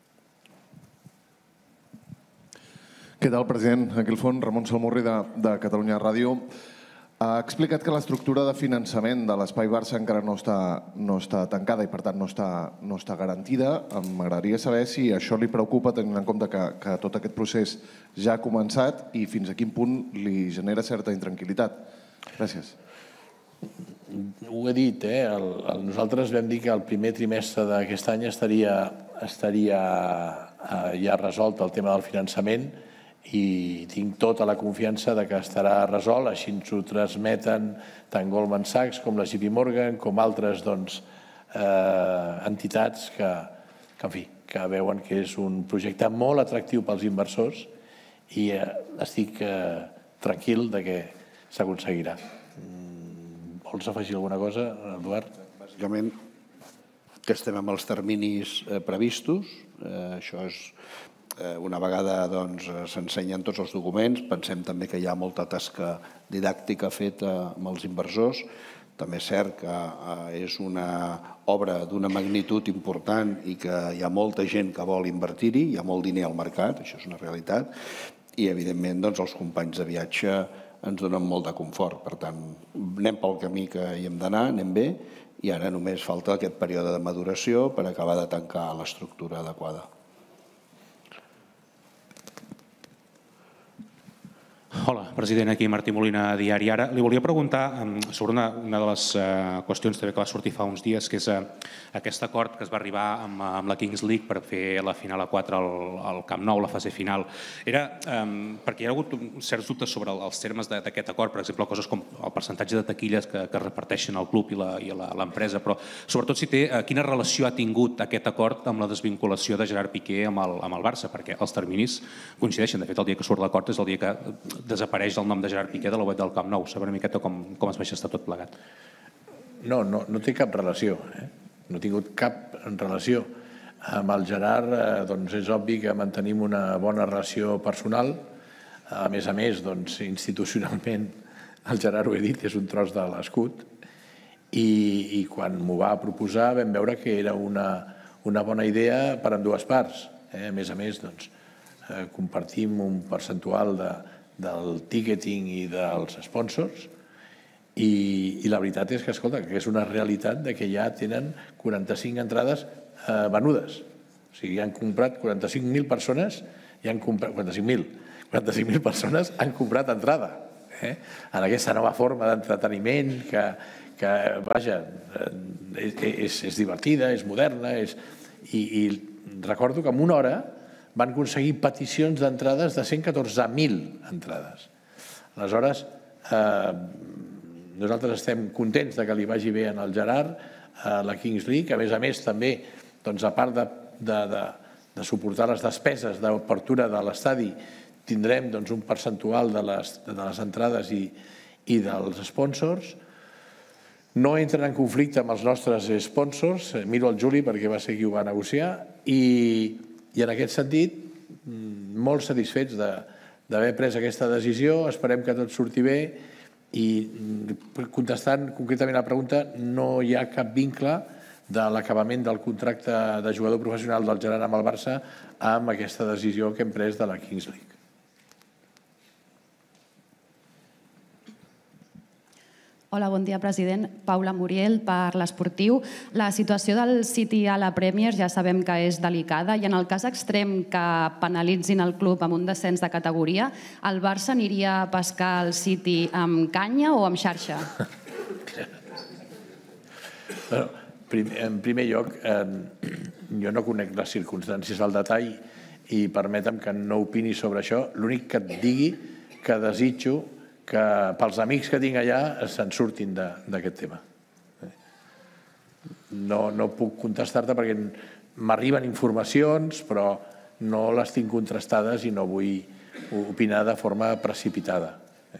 Què tal, president? Aquí al fons, Ramon Salmurri de Catalunya Ràdio. Ha explicat que l'estructura de finançament de l'Espai Barça encara no està tancada i, per tant, no està garantida. M'agradaria saber si això li preocupa, tenint en compte que tot aquest procés ja ha començat i fins a quin punt li genera certa intranquil·litat. Gràcies. Ho he dit, nosaltres vam dir que el primer trimestre d'aquest any estaria ja resolt el tema del finançament i tinc tota la confiança que estarà resolt, així ens ho transmeten tant Goldman Sachs com la J P Morgan com altres entitats que veuen que és un projecte molt atractiu pels inversors i estic tranquil que s'aconseguirà. Vols afegir alguna cosa, Eduard? Bàsicament que estem amb els terminis previstos, això és una vegada s'ensenyen tots els documents, pensem també que hi ha molta tasca didàctica feta amb els inversors. També és cert que és una obra d'una magnitud important i que hi ha molta gent que vol invertir-hi, hi ha molt diner al mercat, això és una realitat, i evidentment els companys de viatge ens donen molt de confort. Per tant, anem pel camí que hi hem d'anar, anem bé, i ara només falta aquest període de maduració per acabar de tancar l'estructura adequada. Hola, president, aquí Martí Molina, Diari Ara. Li volia preguntar sobre una de les qüestions que va sortir fa uns dies, que és aquest acord que es va arribar amb la Kings League per fer la final a quatre al Camp Nou, la fase final. Era perquè hi ha hagut certs dubtes sobre els termes d'aquest acord, per exemple, coses com el percentatge de taquilles que reparteixen el club i l'empresa, però sobretot si té quina relació ha tingut aquest acord amb la desvinculació de Gerard Piqué amb el Barça, perquè els terminis coincideixen. De fet, el dia que surt l'acord és el dia que desapareix el nom de Gerard Piqué de la web del Camp Nou. Saber una miqueta com es va estar tot plegat. No, no té cap relació. No ha tingut cap relació. Amb el Gerard és obvi que mantenim una bona relació personal. A més a més, institucionalment, el Gerard, ho he dit, és un tros de l'escut. I quan m'ho va proposar vam veure que era una bona idea per a dues parts. A més a més, compartim un percentual de del ticketing i dels sponsors i la veritat és que, escolta, que és una realitat que ja tenen quaranta-cinc entrades venudes. O sigui, han comprat quaranta-cinc mil persones i han comprat... quaranta-cinc mil. quaranta-cinc mil persones han comprat entrada en aquesta nova forma d'entreteniment que, vaja, és divertida, és moderna i recordo que en una hora van aconseguir peticions d'entrades de cent catorze mil entrades. Aleshores, nosaltres estem contents que li vagi bé al Gerard, a la Kings League. A més a més, també, a part de suportar les despeses d'obertura de l'estadi, tindrem un percentual de les entrades i dels sponsors. No entren en conflicte amb els nostres sponsors, miro el Juli perquè va ser qui ho va negociar, i I en aquest sentit, molt satisfets d'haver pres aquesta decisió, esperem que tot surti bé i contestant concretament a la pregunta, no hi ha cap vincle de l'acabament del contracte de jugador professional del Gerard amb el Barça amb aquesta decisió que hem pres de la Kings League. Hola, bon dia, president. Paula Muriel, per l'Esportiu. La situació del City a la Premier ja sabem que és delicada i en el cas extrem que penalitzin el club amb un descens de categoria, el Barça aniria a pescar el City amb canya o amb xarxa? Bueno, en primer lloc, jo no conec les circumstàncies al detall i permetem que no opini sobre això. L'únic que et digui que desitjo que pels amics que tinc allà se'n surtin d'aquest tema. No puc contestar-te perquè m'arriben informacions, però no les tinc contrastades i no vull opinar de forma precipitada.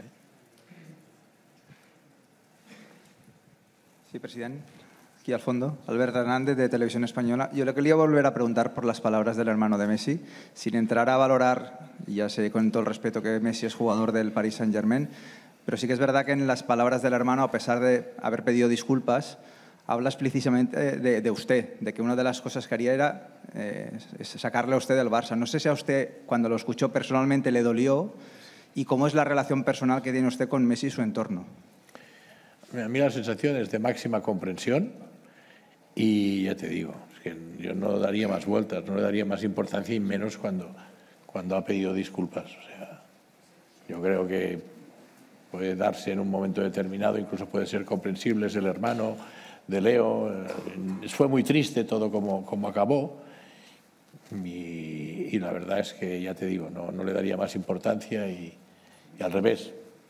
Sí, president. Aquí al fondo, Albert Hernández, de Televisión Española. Yo le quería volver a preguntar por las palabras del hermano de Messi, sin entrar a valorar, y ya sé con todo el respeto que Messi es jugador del Paris Saint-Germain, pero sí que es verdad que en las palabras del hermano, a pesar de haber pedido disculpas, habla explícitamente de, de usted, de que una de las cosas que haría era eh, sacarle a usted del Barça. No sé si a usted, cuando lo escuchó personalmente, le dolió y cómo es la relación personal que tiene usted con Messi y su entorno. A mí la sensación es de máxima comprensión. Y ya te digo, es que yo no daría más vueltas, no le daría más importancia y menos cuando, cuando ha pedido disculpas. O sea, yo creo que puede darse en un momento determinado, incluso puede ser comprensible, es el hermano de Leo. Fue muy triste todo como, como acabó y, y la verdad es que, ya te digo, no, no le daría más importancia y, y al revés,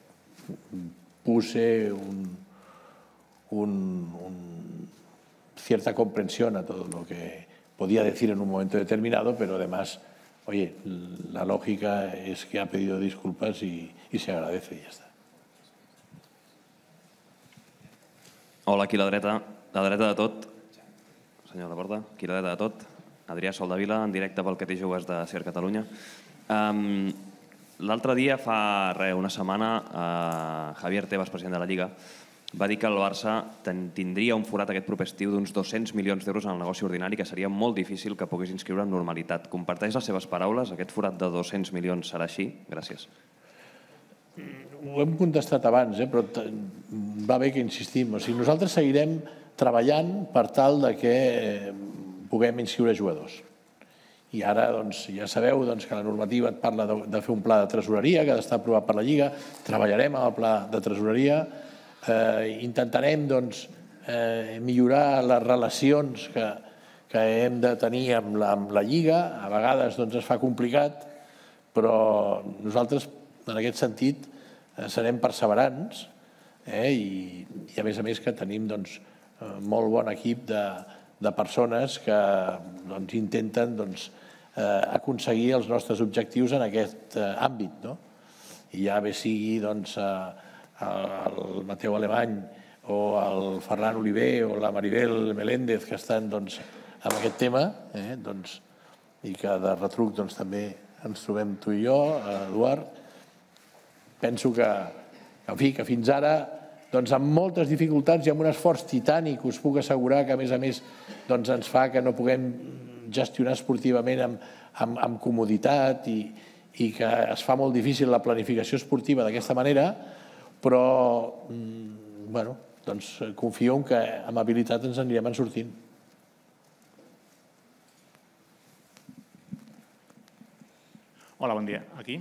puse un, un, un cierta comprensión a todo lo que podía decir en un momento determinado, pero además, oye, la lógica es que ha pedido disculpas y, y se agradece y ya está. Hola, aquí a la dreta, a la dreta de tot, senyor Laporta, aquí a la dreta de tot, Adrià Soldavila, en directe pel que t'hi jugues de Ser Catalunya. Um, L'altre dia, fa res, una setmana, uh, Javier Tebas, president de la Lliga, va dir que el Barça tindria un forat aquest proper estiu d'uns dos-cents milions d'euros en el negoci ordinari, que seria molt difícil que pogués inscriure amb normalitat. Comparteix les seves paraules? Aquest forat de dos-cents milions serà així? Gràcies. Ho hem contestat abans, però va bé que insistim. O sigui, nosaltres seguirem treballant per tal que puguem inscriure jugadors. I ara ja sabeu que la normativa et parla de fer un pla de tresoreria que ha d'estar aprovat per la Lliga. Treballarem amb el pla de tresoreria. Intentarem millorar les relacions que hem de tenir amb la Lliga. A vegades es fa complicat, però nosaltres, en aquest sentit, serem perseverants i, a més a més, que tenim molt bon equip de persones que intenten aconseguir els nostres objectius en aquest àmbit. I ja bé sigui el Mateu Alemany o el Ferran Oliver o la Maribel Meléndez que estan en aquest tema i que de retruc també ens trobem tu i jo, Eduard. Penso que fins ara, amb moltes dificultats i amb un esforç titànic, us puc assegurar que a més a més ens fa que no puguem gestionar esportivament amb comoditat i que es fa molt difícil la planificació esportiva d'aquesta manera, però confio que amb habilitat ens anirem en sortint. Hola, bon dia. Aquí?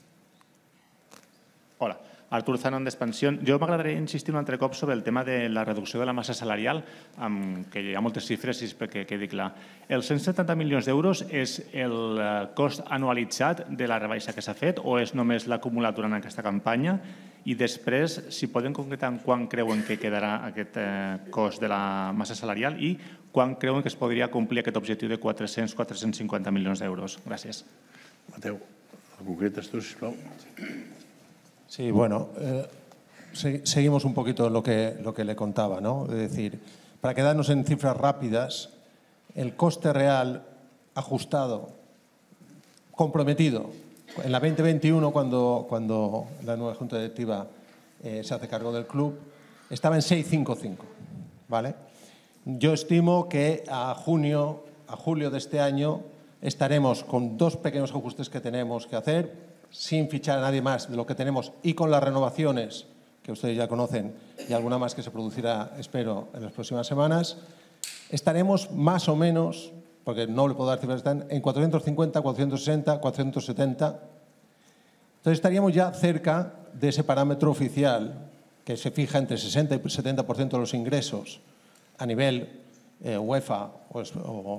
Hola. Artur Zanon, d'Expansión. Jo m'agradaria insistir un altre cop sobre el tema de la reducció de la massa salarial, que hi ha moltes xifres i perquè quedi clar. Els cent setanta milions d'euros és el cost anualitzat de la rebaixa que s'ha fet o és només l'acumulat durant aquesta campanya? I després, si poden concretar quan creuen que quedarà aquest cost de la massa salarial i quan creuen que es podria complir aquest objectiu de quatre-cents a quatre-cents cinquanta milions d'euros. Gràcies. Mateu, el concretes tu, sisplau. Sí, bueno, eh, seguimos un poquito lo que, lo que le contaba, ¿no? Es decir, para quedarnos en cifras rápidas, el coste real ajustado, comprometido, en la veinte veintiuno, cuando, cuando la nueva Junta Directiva eh, se hace cargo del club, estaba en seiscientos cincuenta y cinco, ¿vale? Yo estimo que a junio, a julio de este año estaremos con dos pequeños ajustes que tenemos que hacer, sin fichar a nadie más de lo que tenemos y con las renovaciones que ustedes ya conocen, y alguna más que se producirá, espero, en las próximas semanas, estaremos más o menos, porque no le puedo dar cifras, están en cuatrocientos cincuenta, cuatrocientos sesenta, cuatrocientos setenta. Entonces estaríamos ya cerca de ese parámetro oficial que se fija entre sesenta y setenta por ciento de los ingresos a nivel eh, UEFA o, o,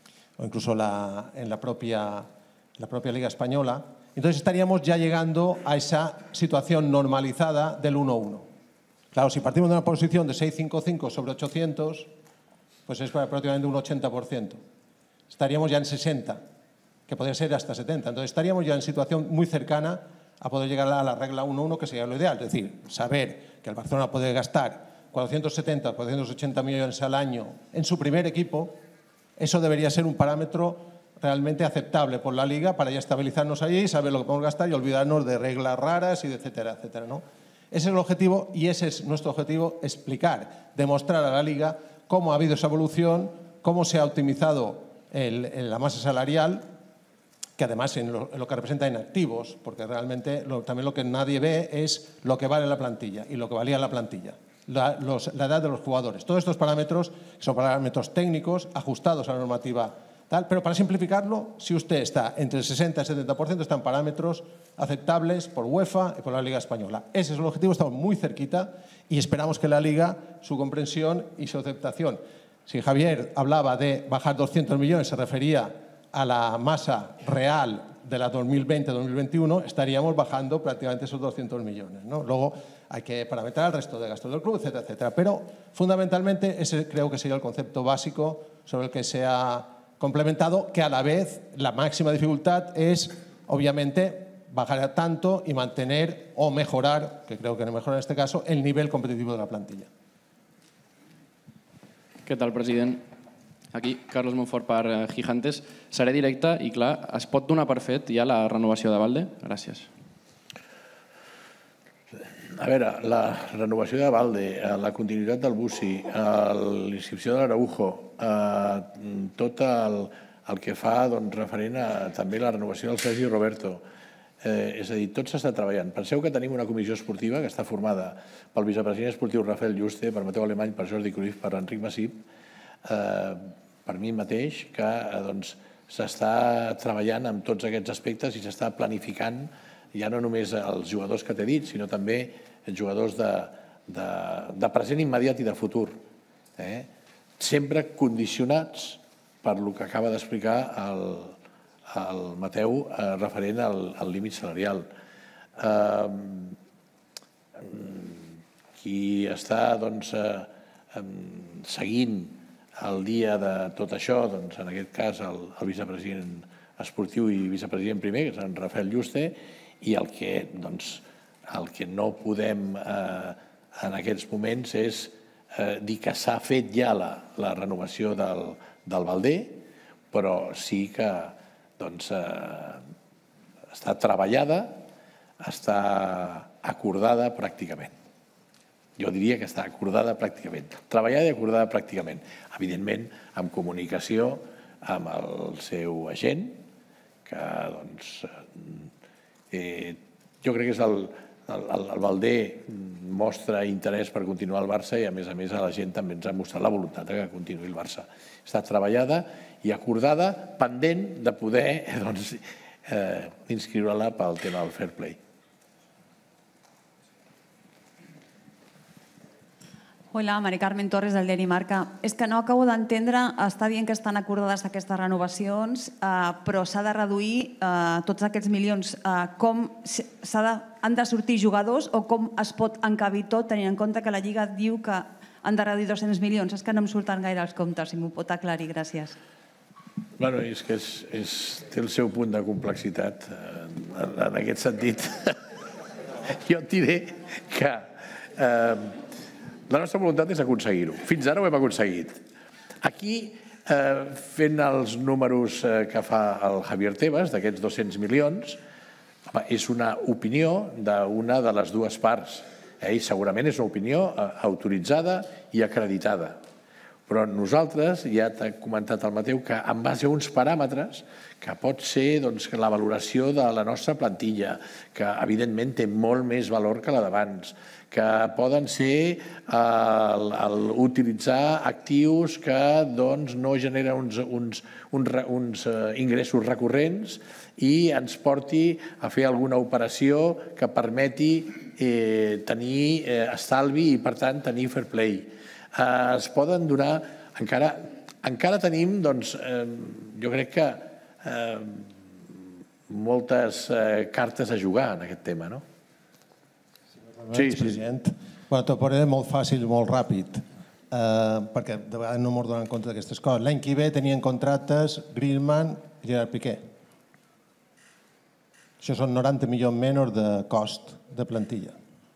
o incluso la, en la propia, la propia Liga Española. Entonces estaríamos ya llegando a esa situación normalizada del uno a uno. Claro, si partimos de una posición de seiscientos cincuenta y cinco sobre ochocientos, pues es prácticamente un ochenta por ciento. Estaríamos ya en sesenta, que podría ser hasta setenta. Entonces estaríamos ya en situación muy cercana a poder llegar a la regla uno a uno, que sería lo ideal. Es decir, saber que el Barcelona puede gastar cuatrocientos setenta, cuatrocientos ochenta millones al año en su primer equipo, eso debería ser un parámetro realmente aceptable por la Liga para ya estabilizarnos allí, saber lo que podemos gastar y olvidarnos de reglas raras y de etcétera, etcétera, ¿no? Ese es el objetivo y ese es nuestro objetivo, explicar, demostrar a la Liga cómo ha habido esa evolución, cómo se ha optimizado el, el, la masa salarial, que además en lo, en lo que representa en activos, porque realmente lo, también lo que nadie ve es lo que vale la plantilla y lo que valía la plantilla, la, los, la edad de los jugadores. Todos estos parámetros son parámetros técnicos ajustados a la normativa tal, pero para simplificarlo, si usted está entre el sesenta y el setenta por ciento, están parámetros aceptables por UEFA y por la Liga Española. Ese es el objetivo, estamos muy cerquita y esperamos que la Liga, su comprensión y su aceptación. Si Javier hablaba de bajar doscientos millones, se refería a la masa real de la dos mil veinte dos mil veintiuno, estaríamos bajando prácticamente esos doscientos millones, ¿no? Luego hay que parametrar el resto de gastos del club, etcétera, etcétera. Pero fundamentalmente ese creo que sería el concepto básico sobre el que se ha complementado, que a la vez la máxima dificultad es, obviamente, bajar tanto y mantener o mejorar, que creo que no mejora en este caso, el nivel competitivo de la plantilla. Què tal, president? Aquí, Carlos Monfort per Gigantes. Seré directe i, clar, es pot donar per fet ja la renovació de Valde? Gràcies. A veure, la renovació de Valde, la continuïtat del Bussi, l'inscripció de l'Araujo, tot el, el que fa doncs, referent a també la renovació del Sergi Roberto. Eh, és a dir, tot s'està treballant. Penseu que tenim una comissió esportiva que està formada pel vicepresident esportiu Rafael Yuste, per Mateu Alemany, per Jordi Cruyff, per Enric Masip, eh, per mi mateix, que doncs, s'està treballant amb tots aquests aspectes i s'està planificant ja no només els jugadors que t'he dit, sinó també els jugadors de, de, de present immediat i de futur. Eh? Sempre condicionats per lo que acaba d'explicar el, el Mateu eh, referent al, al límit salarial. Eh, qui està doncs, eh, seguint el dia de tot això, doncs, en aquest cas el, el vicepresident esportiu i vicepresident primer, que és en Rafael Yuste, i el que, doncs, el que no podem eh, en aquests moments és eh, dir que s'ha fet ja la, la renovació del, del Valder, però sí que doncs, eh, està treballada, està acordada pràcticament. Jo diria que està acordada pràcticament. Treballada i acordada pràcticament. Evidentment, amb comunicació amb el seu agent, que doncs, eh, jo crec que és el, el, el Valder mostra interès per continuar al Barça i a més a més a la gent també ens ha mostrat la voluntat que continuï el Barça. Està treballada i acordada, pendent de poder doncs, eh, inscriure-la pel tema del fair play. Hola, Mari Carmen Torres, del diari Marca. És que no acabo d'entendre, està dient que estan acordades aquestes renovacions, però s'ha de reduir tots aquests milions. Com han de sortir jugadors o com es pot encabir tot, tenint en compte que la Lliga diu que han de reduir dos-cents milions? És que no em surten gaire els comptes, si m'ho pot aclarir. Gràcies. Bueno, és que és, és, té el seu punt de complexitat. En, en aquest sentit, jo et diré que eh, la nostra voluntat és aconseguir-ho. Fins ara ho hem aconseguit. Aquí, eh, fent els números eh, que fa el Javier Tebas, d'aquests dos-cents milions, home, és una opinió d'una de les dues parts. Eh? I segurament és una opinió eh, autoritzada i acreditada. Però nosaltres, ja t'ha comentat el Mateu, que en base a uns paràmetres, que pot ser la valoració de la nostra plantilla, que evidentment té molt més valor que la d'abans, que poden ser utilitzar actius que no generen uns ingressos recurrents i ens porti a fer alguna operació que permeti tenir estalvi i, per tant, tenir fair play. Es poden donar... Encara tenim, doncs, jo crec que moltes cartes a jugar en aquest tema, no? Sí, president. Bueno, t'ho posaré molt fàcil i molt ràpid, perquè de vegades no ens donen compte d'aquestes coses. L'any que ve tenien contractes Griezmann i Gerard Piqué. Això són noranta milions menys de cost de plantilla.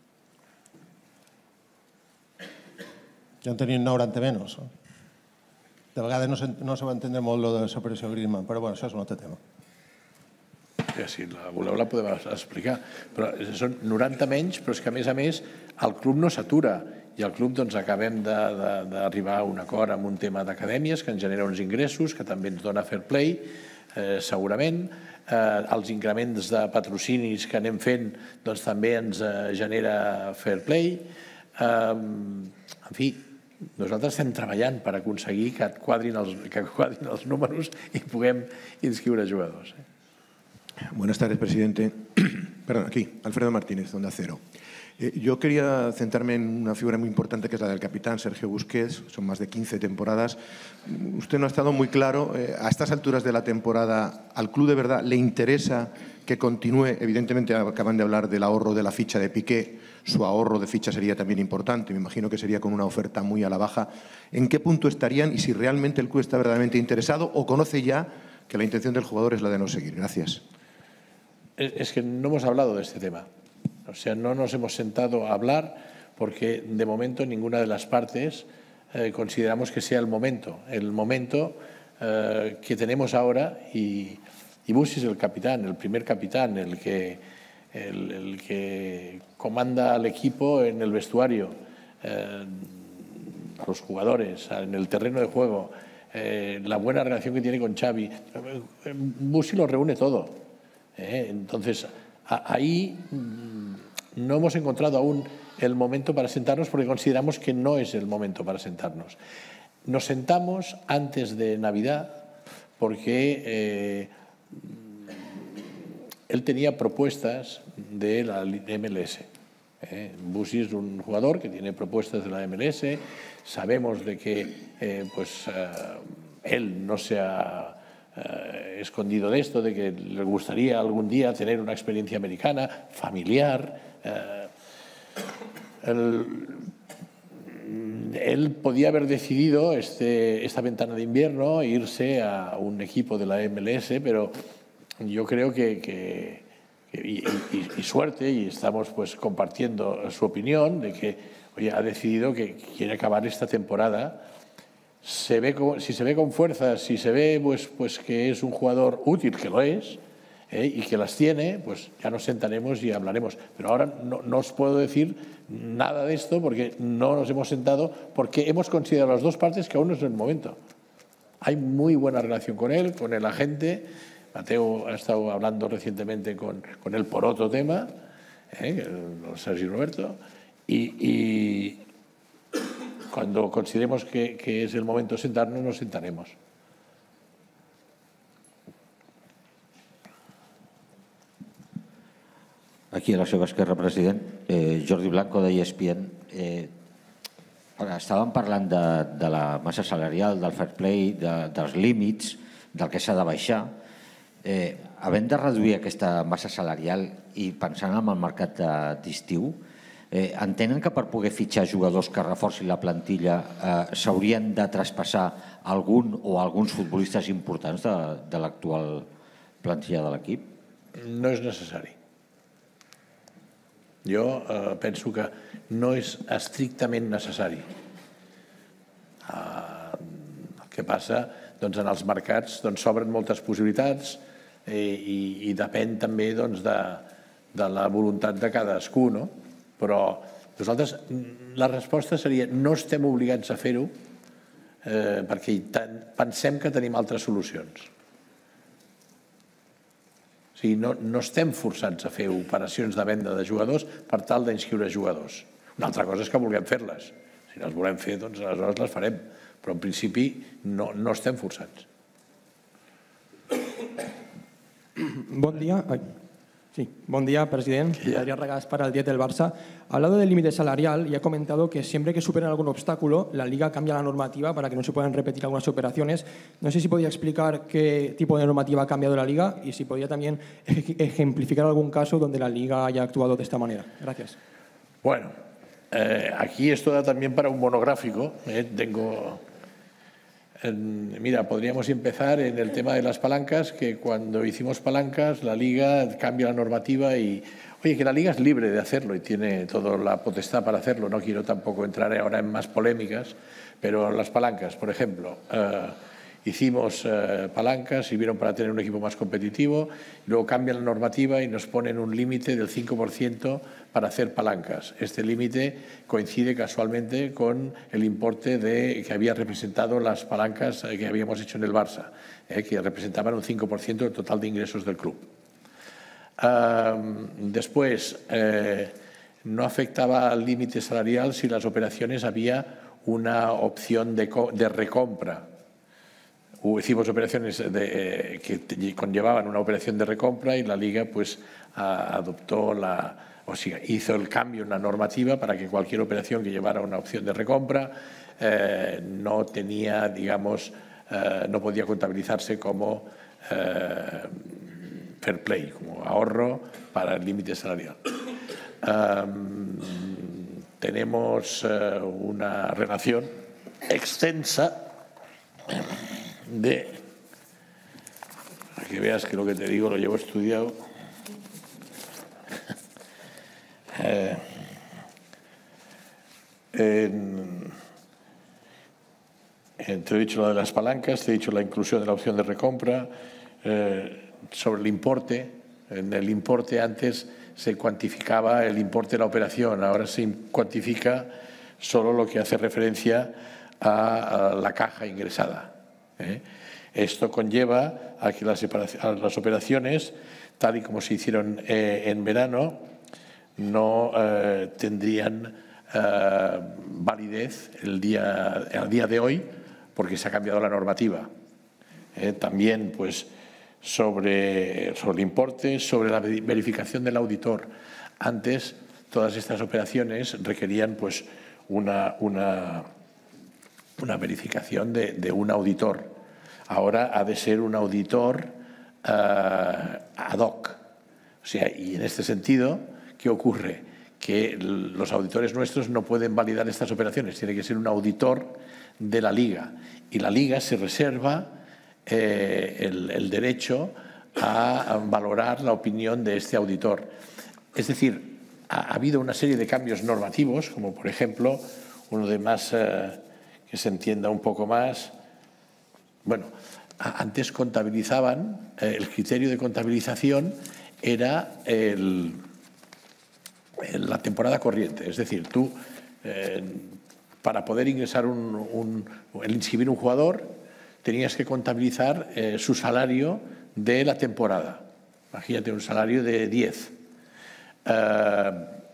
Ja en tenien noranta menys. De vegades no se va entendre molt de l'operació Griezmann, però bueno, això és un altre tema. Si la voleu la podem explicar. Però són noranta menys, però és que a més a més el club no s'atura i el club acabem d'arribar a un acord amb un tema d'acadèmies que ens genera uns ingressos, que també ens dona fair play, segurament. Els increments de patrocinis que anem fent també ens genera fair play. En fi, nosaltres estem treballant per aconseguir que quadrin els números i puguem inscriure jugadors. Buenas tardes, presidente. Perdón, aquí, Alfredo Martínez, Onda Cero. Yo quería centrarme en una figura muy importante que es la del capitán Sergio Busquets. Son más de quince temporadas. Usted no ha estado muy claro. A estas alturas de la temporada, ¿al club de verdad le interesa que continúe? Evidentemente, acaban de hablar del ahorro de la ficha de Piqué. Su ahorro de ficha sería también importante. Me imagino que sería con una oferta muy a la baja. ¿En qué punto estarían y si realmente el club está verdaderamente interesado o conoce ya que la intención del jugador es la de no seguir? Gracias. Es que no hemos hablado de este tema. O sea, no nos hemos sentado a hablar porque de momento ninguna de las partes eh, consideramos que sea el momento. El momento eh, que tenemos ahora y, y Busi es el capitán, el primer capitán, el que, el, el que comanda al equipo en el vestuario, eh, a los jugadores, en el terreno de juego, eh, la buena relación que tiene con Xavi. Busi lo reúne todo. Eh, entonces, a, ahí no hemos encontrado aún el momento para sentarnos porque consideramos que no es el momento para sentarnos. Nos sentamos antes de Navidad porque eh, él tenía propuestas de la M L S. Eh, Busi es un jugador que tiene propuestas de la M L S. Sabemos de que eh, pues, eh, él no se ha Eh, escondido de esto, de que le gustaría algún día tener una experiencia americana, familiar. Eh, él, él podía haber decidido este, esta ventana de invierno irse a un equipo de la M L S, pero yo creo que, que, que y, y, y suerte, y estamos pues compartiendo su opinión de que oye, ha decidido que quiere acabar esta temporada. Se ve con, si se ve con fuerzas, si se ve pues, pues que es un jugador útil, que lo es, eh, y que las tiene, pues ya nos sentaremos y hablaremos. Pero ahora no, no os puedo decir nada de esto porque no nos hemos sentado, porque hemos considerado las dos partes que aún no es el momento. Hay muy buena relación con él, con el agente. Mateo ha estado hablando recientemente con, con él por otro tema, eh, Sergi Roberto, y... y cuando consideremos que, que es el momento de sentarnos, nos sentaremos. Aquí a la seva esquerra, president. Eh, Jordi Blanco, de E S P N. Eh, estàvem parlant de, de la massa salarial, del fair play, de, dels límits, del que s'ha de baixar. Eh, havent de reduir aquesta massa salarial i pensant en el mercat d'estiu, Eh, entenen que per poder fitxar jugadors que reforcin la plantilla eh, s'haurien de traspassar algun o alguns futbolistes importants de, de l'actual plantilla de l'equip? No és necessari. Jo eh, penso que no és estrictament necessari. Eh, el que passa, doncs, en els mercats s'obren doncs, moltes possibilitats eh, i, i depèn també doncs, de, de la voluntat de cadascú, no? Però nosaltres, la resposta seria no estem obligats a fer-ho perquè pensem que tenim altres solucions. O sigui, no estem forçats a fer operacions de venda de jugadors per tal d'inscriure jugadors. Una altra cosa és que vulguem fer-les. Si les volem fer, doncs aleshores les farem. Però en principi no estem forçats. Buen día. Sí, buen día, presidente. Adrián Regás para el diez del Barça. Ha hablado del límite salarial y ha comentado que siempre que superen algún obstáculo, la Liga cambia la normativa para que no se puedan repetir algunas operaciones. No sé si podía explicar qué tipo de normativa ha cambiado la Liga y si podía también ejemplificar algún caso donde la Liga haya actuado de esta manera. Gracias. Bueno, eh, aquí esto da también para un monográfico. Eh, tengo... Mira, podríamos empezar en el tema de las palancas, que cuando hicimos palancas la Liga cambia la normativa y, oye, que la Liga es libre de hacerlo y tiene toda la potestad para hacerlo. No quiero tampoco entrar ahora en más polémicas, pero las palancas, por ejemplo, eh, hicimos eh, palancas, sirvieron para tener un equipo más competitivo, luego cambian la normativa y nos ponen un límite del cinco por ciento para hacer palancas. Este límite coincide casualmente con el importe de, que había representado las palancas que habíamos hecho en el Barça, eh, que representaban un cinco por ciento del total de ingresos del club. Uh, después, eh, no afectaba al límite salarial si las operaciones había una opción de, de recompra. Hicimos operaciones de, eh, que conllevaban una operación de recompra y la Liga pues a, adoptó la, o sea, hizo el cambio en la normativa para que cualquier operación que llevara una opción de recompra eh, no tenía, digamos, eh, no podía contabilizarse como eh, fair play, como ahorro para el límite salarial. Um, tenemos uh, una relación extensa de, para que veas que lo que te digo lo llevo estudiado, eh, en, en, te he dicho lo de las palancas, te he dicho la inclusión de la opción de recompra, eh, sobre el importe. En el importe antes se cuantificaba el importe de la operación, ahora se cuantifica solo lo que hace referencia a, a la caja ingresada. ¿eh? Esto conlleva a que las, a las operaciones, tal y como se hicieron eh, en verano, no eh, tendrían eh, validez el día, el día de hoy, porque se ha cambiado la normativa. ¿eh? También, pues, sobre, sobre el importe, sobre la verificación del auditor. Antes, todas estas operaciones requerían, pues, una, una, una verificación de, de un auditor. Ahora ha de ser un auditor uh, ad hoc. O sea, y en este sentido, ¿qué ocurre? Que los auditores nuestros no pueden validar estas operaciones. Tiene que ser un auditor de la Liga. Y la Liga se reserva eh, el, el derecho a, a valorar la opinión de este auditor. Es decir, ha, ha habido una serie de cambios normativos, como por ejemplo, uno de más, eh, que se entienda un poco más. Bueno, antes contabilizaban, eh, el criterio de contabilización era el, el, la temporada corriente. Es decir, tú, eh, para poder ingresar un, un, el inscribir un jugador, tenías que contabilizar eh, su salario de la temporada. Imagínate un salario de diez. Eh,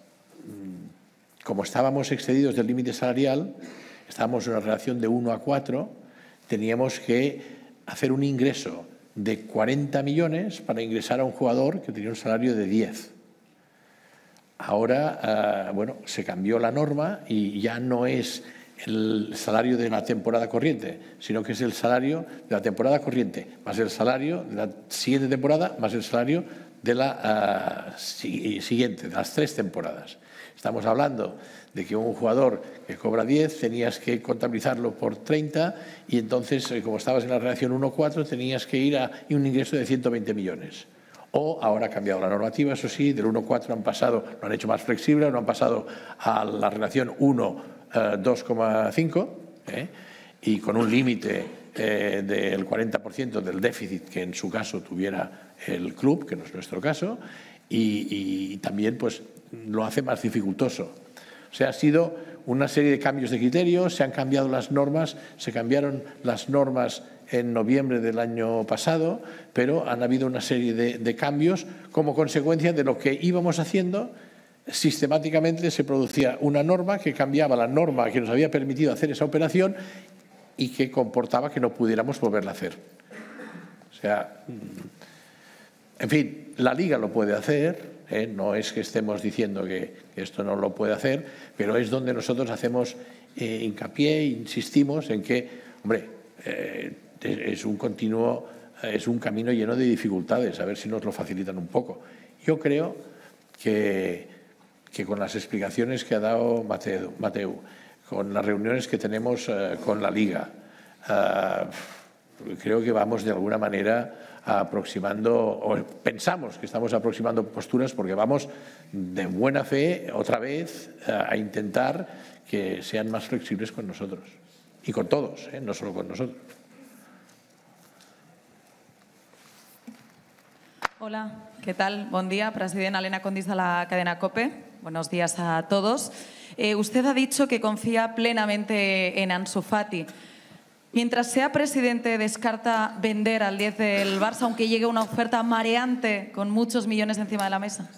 como estábamos excedidos del límite salarial, estábamos en una relación de uno a cuatro, teníamos que hacer un ingreso de cuarenta millones para ingresar a un jugador que tenía un salario de diez. Ahora, uh, bueno, se cambió la norma y ya no es el salario de la temporada corriente, sino que es el salario de la temporada corriente más el salario de la siguiente temporada más el salario de la uh, siguiente, de las tres temporadas. Estamos hablando de que un jugador que cobra diez tenías que contabilizarlo por treinta y entonces, como estabas en la relación uno a cuatro, tenías que ir a un ingreso de ciento veinte millones. O ahora ha cambiado la normativa, eso sí, del uno a cuatro han pasado, lo han hecho más flexible, lo han pasado a la relación uno a dos coma cinco ¿eh? y con un límite eh, del cuarenta por ciento del déficit que en su caso tuviera el club, que no es nuestro caso, y, y también pues lo hace más dificultoso. O sea, ha sido una serie de cambios de criterios, se han cambiado las normas, se cambiaron las normas en noviembre del año pasado, pero han habido una serie de, de cambios como consecuencia de lo que íbamos haciendo. Sistemáticamente se producía una norma que cambiaba la norma que nos había permitido hacer esa operación y que comportaba que no pudiéramos volverla a hacer. O sea, en fin, la Liga lo puede hacer, ¿eh? No es que estemos diciendo que esto no lo puede hacer, pero es donde nosotros hacemos eh, hincapié, insistimos en que, hombre, eh, es un continuo, es un camino lleno de dificultades, a ver si nos lo facilitan un poco. Yo creo que, que con las explicaciones que ha dado Mateu, Mateu con las reuniones que tenemos eh, con la Liga, eh, creo que vamos de alguna manera aproximando, o pensamos que estamos aproximando posturas porque vamos de buena fe otra vez a, a intentar que sean más flexibles con nosotros y con todos, ¿eh? No solo con nosotros. Hola, ¿qué tal? Buen día, presidente Elena Condis de la cadena COPE. Buenos días a todos. Eh, usted ha dicho que confía plenamente en Ansu Fati. Mientras sea presidente, ¿descarta vender al diez del Barça aunque llegue una oferta mareante con muchos millones encima de la mesa?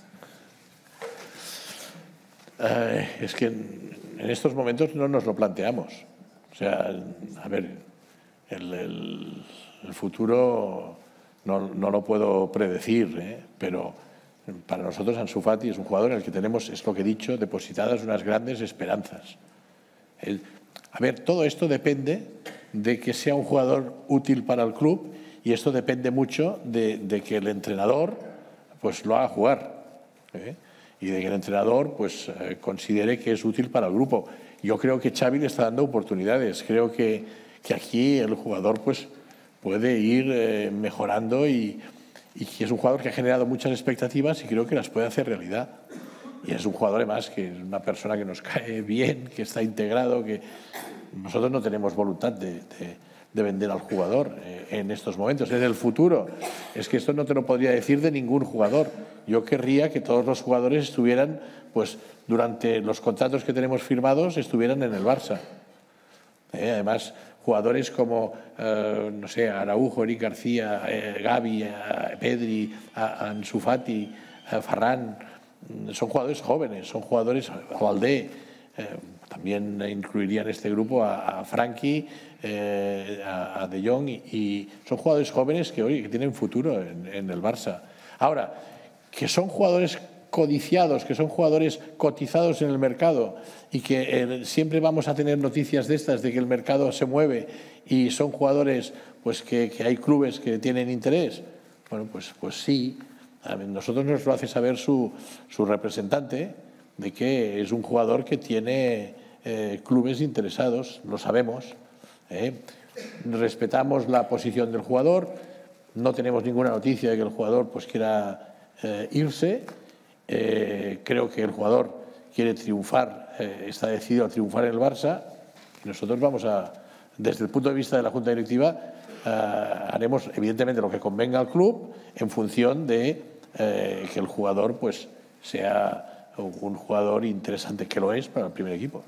Eh, es que en, en estos momentos no nos lo planteamos. O sea, a ver, el, el, el futuro no, no lo puedo predecir, ¿eh? Pero para nosotros Ansu Fati es un jugador en el que tenemos, es lo que he dicho, depositadas unas grandes esperanzas. El, a ver, todo esto depende de que sea un jugador útil para el club y esto depende mucho de, de que el entrenador pues, lo haga jugar, ¿eh? Y de que el entrenador pues, eh, considere que es útil para el grupo. Yo creo que Xavi le está dando oportunidades, creo que, que aquí el jugador pues, puede ir eh, mejorando y, y que es un jugador que ha generado muchas expectativas y creo que las puede hacer realidad. Y es un jugador además que es una persona que nos cae bien, que está integrado, que nosotros no tenemos voluntad de, de, de vender al jugador eh, en estos momentos. En el futuro, es que esto no te lo podría decir de ningún jugador. Yo querría que todos los jugadores estuvieran, pues durante los contratos que tenemos firmados, estuvieran en el Barça. Eh, además, jugadores como, eh, no sé, Araujo, Eric García, eh, Gavi, eh, Pedri, Ansu Fati, eh, Ferran, son jugadores jóvenes, son jugadores, Valdé, eh, también incluiría en este grupo a, a Frankie, eh, a, a De Jong, y, y son jugadores jóvenes que hoy que tienen futuro en, en el Barça. Ahora, que son jugadores codiciados, que son jugadores cotizados en el mercado y que eh, siempre vamos a tener noticias de estas, de que el mercado se mueve y son jugadores pues que, que hay clubes que tienen interés, bueno, pues, pues sí. A nosotros nos lo hace saber su, su representante, de que es un jugador que tiene eh, clubes interesados, lo sabemos. ¿eh? Respetamos la posición del jugador, no tenemos ninguna noticia de que el jugador pues, quiera eh, irse. Eh, creo que el jugador quiere triunfar, eh, está decidido a triunfar en el Barça. Y nosotros vamos a, desde el punto de vista de la Junta Directiva, eh, haremos evidentemente lo que convenga al club en función de eh, que el jugador pues, sea un jugador interesante, que lo es para el primer equipo.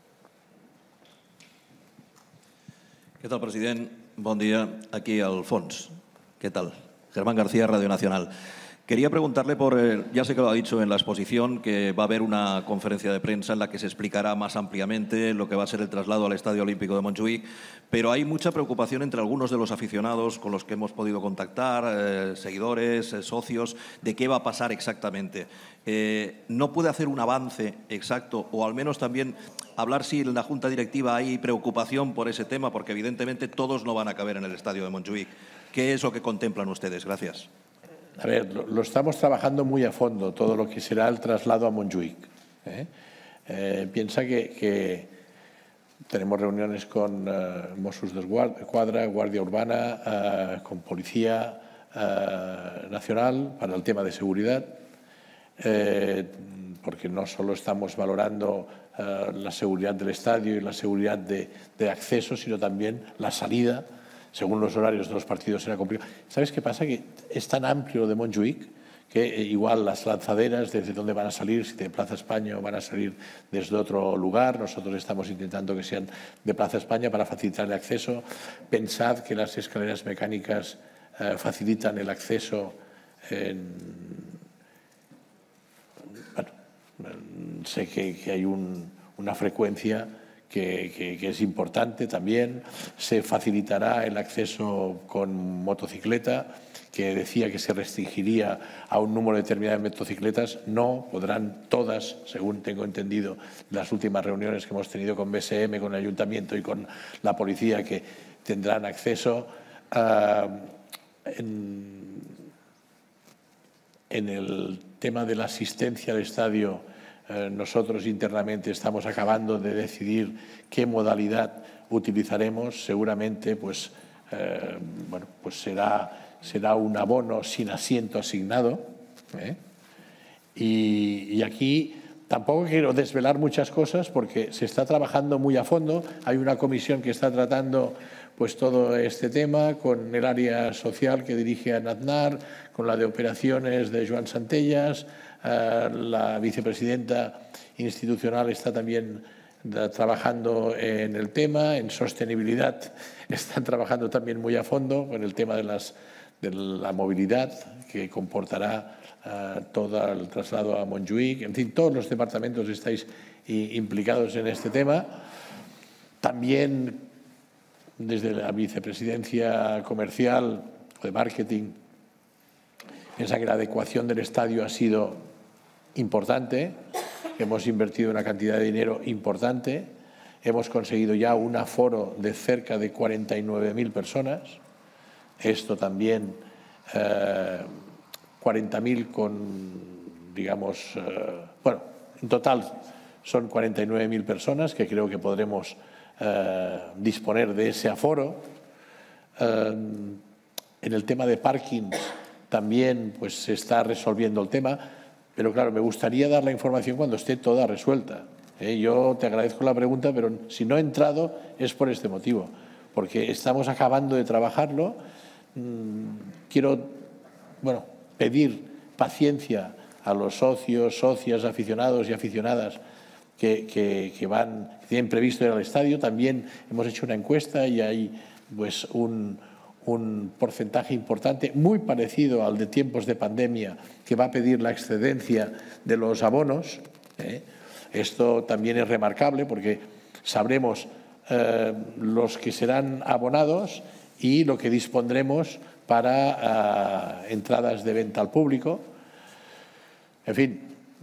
¿Qué tal, president? Bon día. Aquí al fons. ¿Qué tal? Germán García, Radio Nacional. Quería preguntarle por, eh, ya sé que lo ha dicho en la exposición, que va a haber una conferencia de prensa en la que se explicará más ampliamente lo que va a ser el traslado al Estadio Olímpico de Montjuïc, pero hay mucha preocupación entre algunos de los aficionados con los que hemos podido contactar, eh, seguidores, eh, socios, de qué va a pasar exactamente. Eh, ¿No puede hacer un avance exacto o al menos también hablar si en la Junta Directiva hay preocupación por ese tema? Porque evidentemente todos no van a caber en el Estadio de Montjuïc. ¿Qué es lo que contemplan ustedes? Gracias. A ver, lo, lo estamos trabajando muy a fondo, todo lo que será el traslado a Montjuïc. ¿eh? Eh, piensa que, que tenemos reuniones con uh, Mossos d'Esquadra, Guardia Urbana, uh, con Policía uh, Nacional para el tema de seguridad, eh, porque no solo estamos valorando uh, la seguridad del estadio y la seguridad de, de acceso, sino también la salida. Según los horarios de los partidos será complicado. ¿Sabes qué pasa? Que es tan amplio de Montjuïc que igual las lanzaderas, desde dónde van a salir, si de Plaza España o van a salir desde otro lugar. Nosotros estamos intentando que sean de Plaza España para facilitar el acceso. Pensad que las escaleras mecánicas eh, facilitan el acceso en... Bueno, sé que, que hay un, una frecuencia que, que, que es importante también. Se facilitará el acceso con motocicleta, que decía que se restringiría a un número determinado de motocicletas. No, podrán todas, según tengo entendido, las últimas reuniones que hemos tenido con B S M, con el Ayuntamiento y con la Policía, que tendrán acceso. Uh, en, en el tema de la asistencia al estadio, eh, nosotros internamente estamos acabando de decidir qué modalidad utilizaremos. Seguramente pues, eh, bueno, pues será... será un abono sin asiento asignado. ¿eh? Y, y aquí tampoco quiero desvelar muchas cosas porque se está trabajando muy a fondo. Hay una comisión que está tratando pues, todo este tema con el área social que dirige Aznar, con la de operaciones de Joan Santellas. Eh, la vicepresidenta institucional está también trabajando en el tema. En sostenibilidad están trabajando también muy a fondo con el tema de las de la movilidad que comportará uh, todo el traslado a Montjuïc. En fin, todos los departamentos estáis implicados en este tema. También desde la vicepresidencia comercial o de marketing, piensa que la adecuación del estadio ha sido importante. Hemos invertido una cantidad de dinero importante. Hemos conseguido ya un aforo de cerca de cuarenta y nueve mil personas. Esto también, eh, cuarenta mil con, digamos, eh, bueno, en total son cuarenta y nueve mil personas que creo que podremos eh, disponer de ese aforo. Eh, en el tema de parking también pues, se está resolviendo el tema, pero claro, me gustaría dar la información cuando esté toda resuelta. ¿eh? Yo te agradezco la pregunta, pero si no he entrado es por este motivo, porque estamos acabando de trabajarlo. Quiero bueno, pedir paciencia a los socios, socias, aficionados y aficionadas que, que, que, van, que tienen previsto ir al estadio. También hemos hecho una encuesta y hay pues, un, un porcentaje importante, muy parecido al de tiempos de pandemia, que va a pedir la excedencia de los abonos. ¿eh? Esto también es remarcable porque sabremos eh, los que serán abonados y lo que dispondremos para uh, entradas de venta al público. En fin,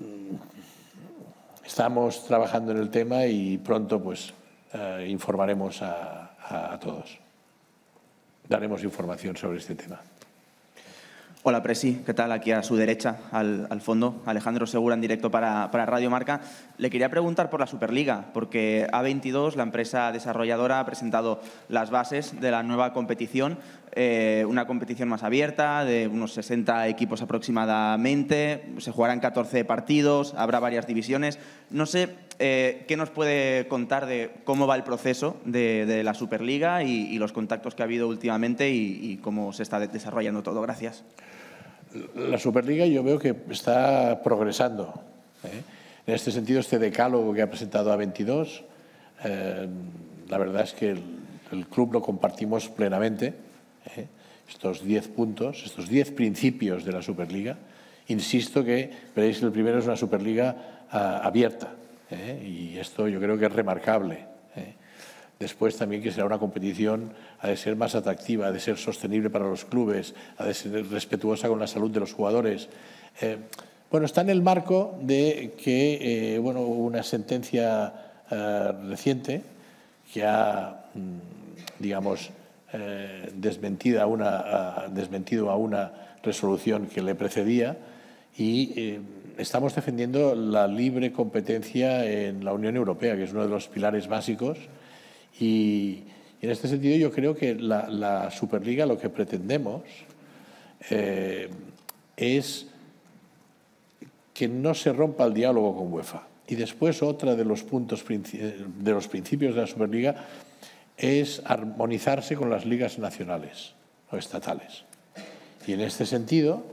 estamos trabajando en el tema y pronto pues, uh, informaremos a, a, a todos. Daremos información sobre este tema. Hola, Presi. ¿Qué tal? Aquí a su derecha, al, al fondo, Alejandro Segura en directo para, para Radio Marca. Le quería preguntar por la Superliga, porque A veintidós, la empresa desarrolladora, ha presentado las bases de la nueva competición, eh, una competición más abierta, de unos sesenta equipos aproximadamente, se jugarán catorce partidos, habrá varias divisiones. No sé eh, qué nos puede contar de cómo va el proceso de, de la Superliga y, y los contactos que ha habido últimamente y, y cómo se está desarrollando todo. Gracias. La Superliga yo veo que está progresando. ¿eh? En este sentido, este decálogo que ha presentado A veintidós, eh, la verdad es que el, el club lo compartimos plenamente. ¿eh? Estos diez puntos, estos diez principios de la Superliga. Insisto que, veréis, el primero es una Superliga uh, abierta. ¿eh? Y esto yo creo que es remarcable. ¿eh? Después también que será una competición, ha de ser más atractiva, ha de ser sostenible para los clubes, ha de ser respetuosa con la salud de los jugadores. Eh, bueno, está en el marco de que eh, bueno, una sentencia eh, reciente que ha, digamos, eh, desmentida una, ha desmentido a una resolución que le precedía y eh, estamos defendiendo la libre competencia en la Unión Europea, que es uno de los pilares básicos. Y en este sentido yo creo que la, la Superliga lo que pretendemos eh, es que no se rompa el diálogo con UEFA. Y después otra de los puntos de los principios de la Superliga es armonizarse con las ligas nacionales o estatales. Y en este sentido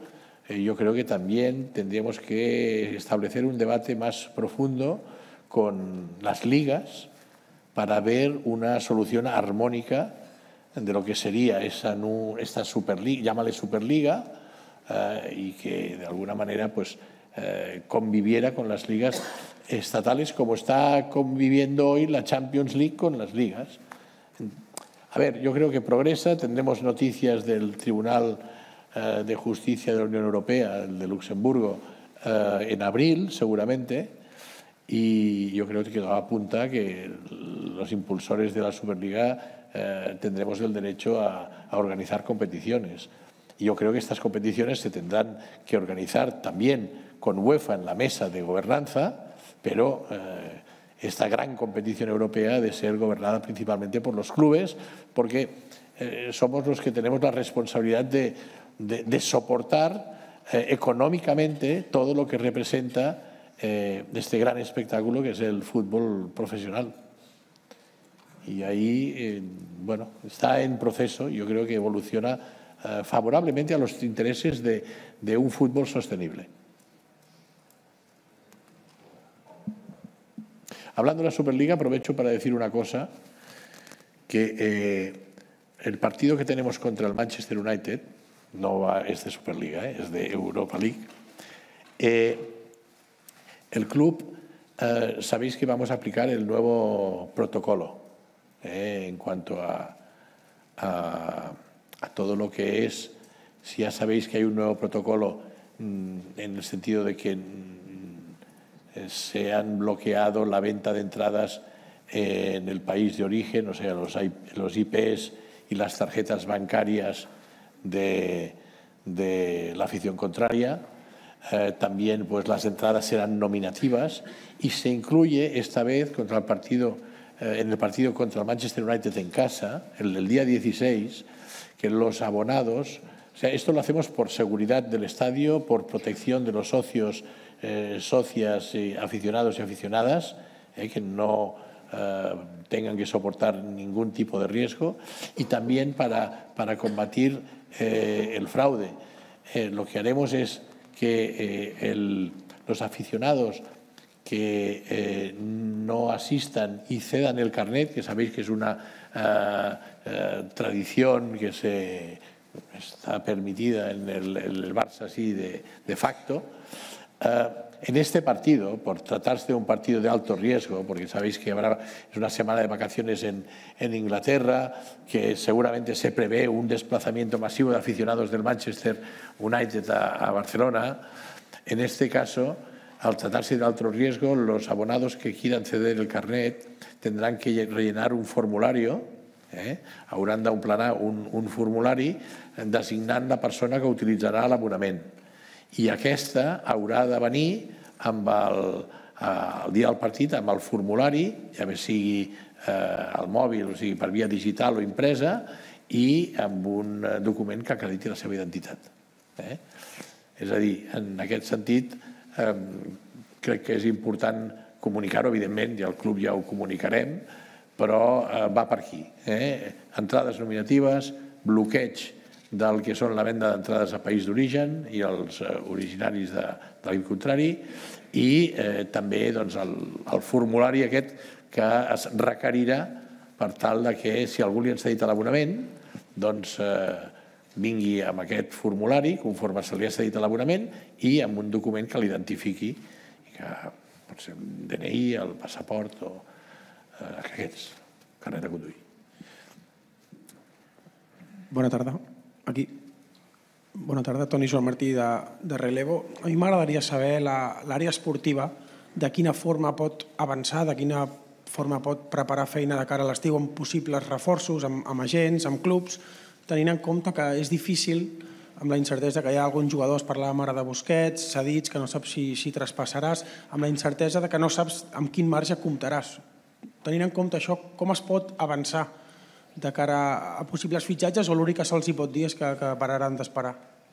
eh, yo creo que también tendríamos que establecer un debate más profundo con las ligas para ver una solución armónica de lo que sería esa, esta Superliga, llámale Superliga, eh, y que de alguna manera pues, eh, conviviera con las ligas estatales como está conviviendo hoy la Champions League con las ligas. A ver, yo creo que progresa, tendremos noticias del Tribunal eh, de Justicia de la Unión Europea, el de Luxemburgo, eh, en abril seguramente, y yo creo que todo apunta que los impulsores de la Superliga eh, tendremos el derecho a, a organizar competiciones. Y yo creo que estas competiciones se tendrán que organizar también con UEFA en la mesa de gobernanza, pero eh, esta gran competición europea ha de ser gobernada principalmente por los clubes, porque eh, somos los que tenemos la responsabilidad de, de, de soportar eh, económicamente todo lo que representa eh, este gran espectáculo que es el fútbol profesional. Y ahí, eh, bueno, está en proceso, yo creo que evoluciona eh, favorablemente a los intereses de, de un fútbol sostenible. Hablando de la Superliga, aprovecho para decir una cosa, que eh, el partido que tenemos contra el Manchester United no va, es de Superliga, eh, es de Europa League. Eh, el club, eh, sabéis que vamos a aplicar el nuevo protocolo eh, en cuanto a, a, a todo lo que es, si ya sabéis que hay un nuevo protocolo mmm, en el sentido de que se han bloqueado la venta de entradas en el país de origen, o sea, los, los I Pes y las tarjetas bancarias de, de la afición contraria. Eh, también pues, las entradas serán nominativas y se incluye esta vez contra el partido, eh, en el partido contra el Manchester United en casa, el del día dieciséis, que los abonados, o sea, esto lo hacemos por seguridad del estadio, por protección de los socios, Eh, socias, y aficionados y aficionadas, eh, que no eh, tengan que soportar ningún tipo de riesgo, y también para, para combatir eh, el fraude. Eh, lo que haremos es que eh, el, los aficionados que eh, no asistan y cedan el carnet, que sabéis que es una eh, eh, tradición que se, está permitida en el, en el Barça así de, de facto, Uh, en este partido, por tratarse de un partido de alto riesgo, porque sabéis que habrá, es una semana de vacaciones en, en Inglaterra, que seguramente se prevé un desplazamiento masivo de aficionados del Manchester United a, a Barcelona, en este caso, al tratarse de alto riesgo, los abonados que quieran ceder el carnet tendrán que rellenar un formulario, eh? hauran d'omplir un, un formulari designant la persona que utilitzarà l'abonament. I aquesta haurà de venir amb el, el dia del partit, amb el formulari, ja bé sigui eh, al mòbil, o sigui per via digital o impresa, i amb un document que acrediti la seva identitat. Eh? És a dir, en aquest sentit, eh, crec que és important comunicar-ho, evidentment, i al club ja ho comunicarem, però eh, va per aquí. Eh? Entrades nominatives, bloqueig del que són la venda d'entrades a país d'origen i els eh, originaris de, de l'equip contrari, i eh, també doncs, el, el formulari aquest que es requerirà per tal de que si algú li ha cedit l'abonament doncs eh, vingui amb aquest formulari conforme se li ha cedit l'abonament i amb un document que l'identifiqui, que pot ser un D N I, el passaport o eh, aquests, carnet de conduir. Bona tarda. Aquí. Bona tarda, Toni Joan Martí de, de Relevo. A mi m'agradaria saber l'àrea esportiva, de quina forma pot avançar, de quina forma pot preparar feina de cara a l'estiu amb possibles reforços, amb, amb agents, amb clubs, tenint en compte que és difícil, amb la incertesa que hi ha alguns jugadors, parlàvem ara de Busquets, cedits, que no saps si, si traspassaràs, amb la incertesa de que no saps amb quin marge comptaràs. Tenint en compte això, com es pot avançar de cara a possibles fitxatges, o l'únic que se'ls hi pot dir és que, que pararan d'esperar?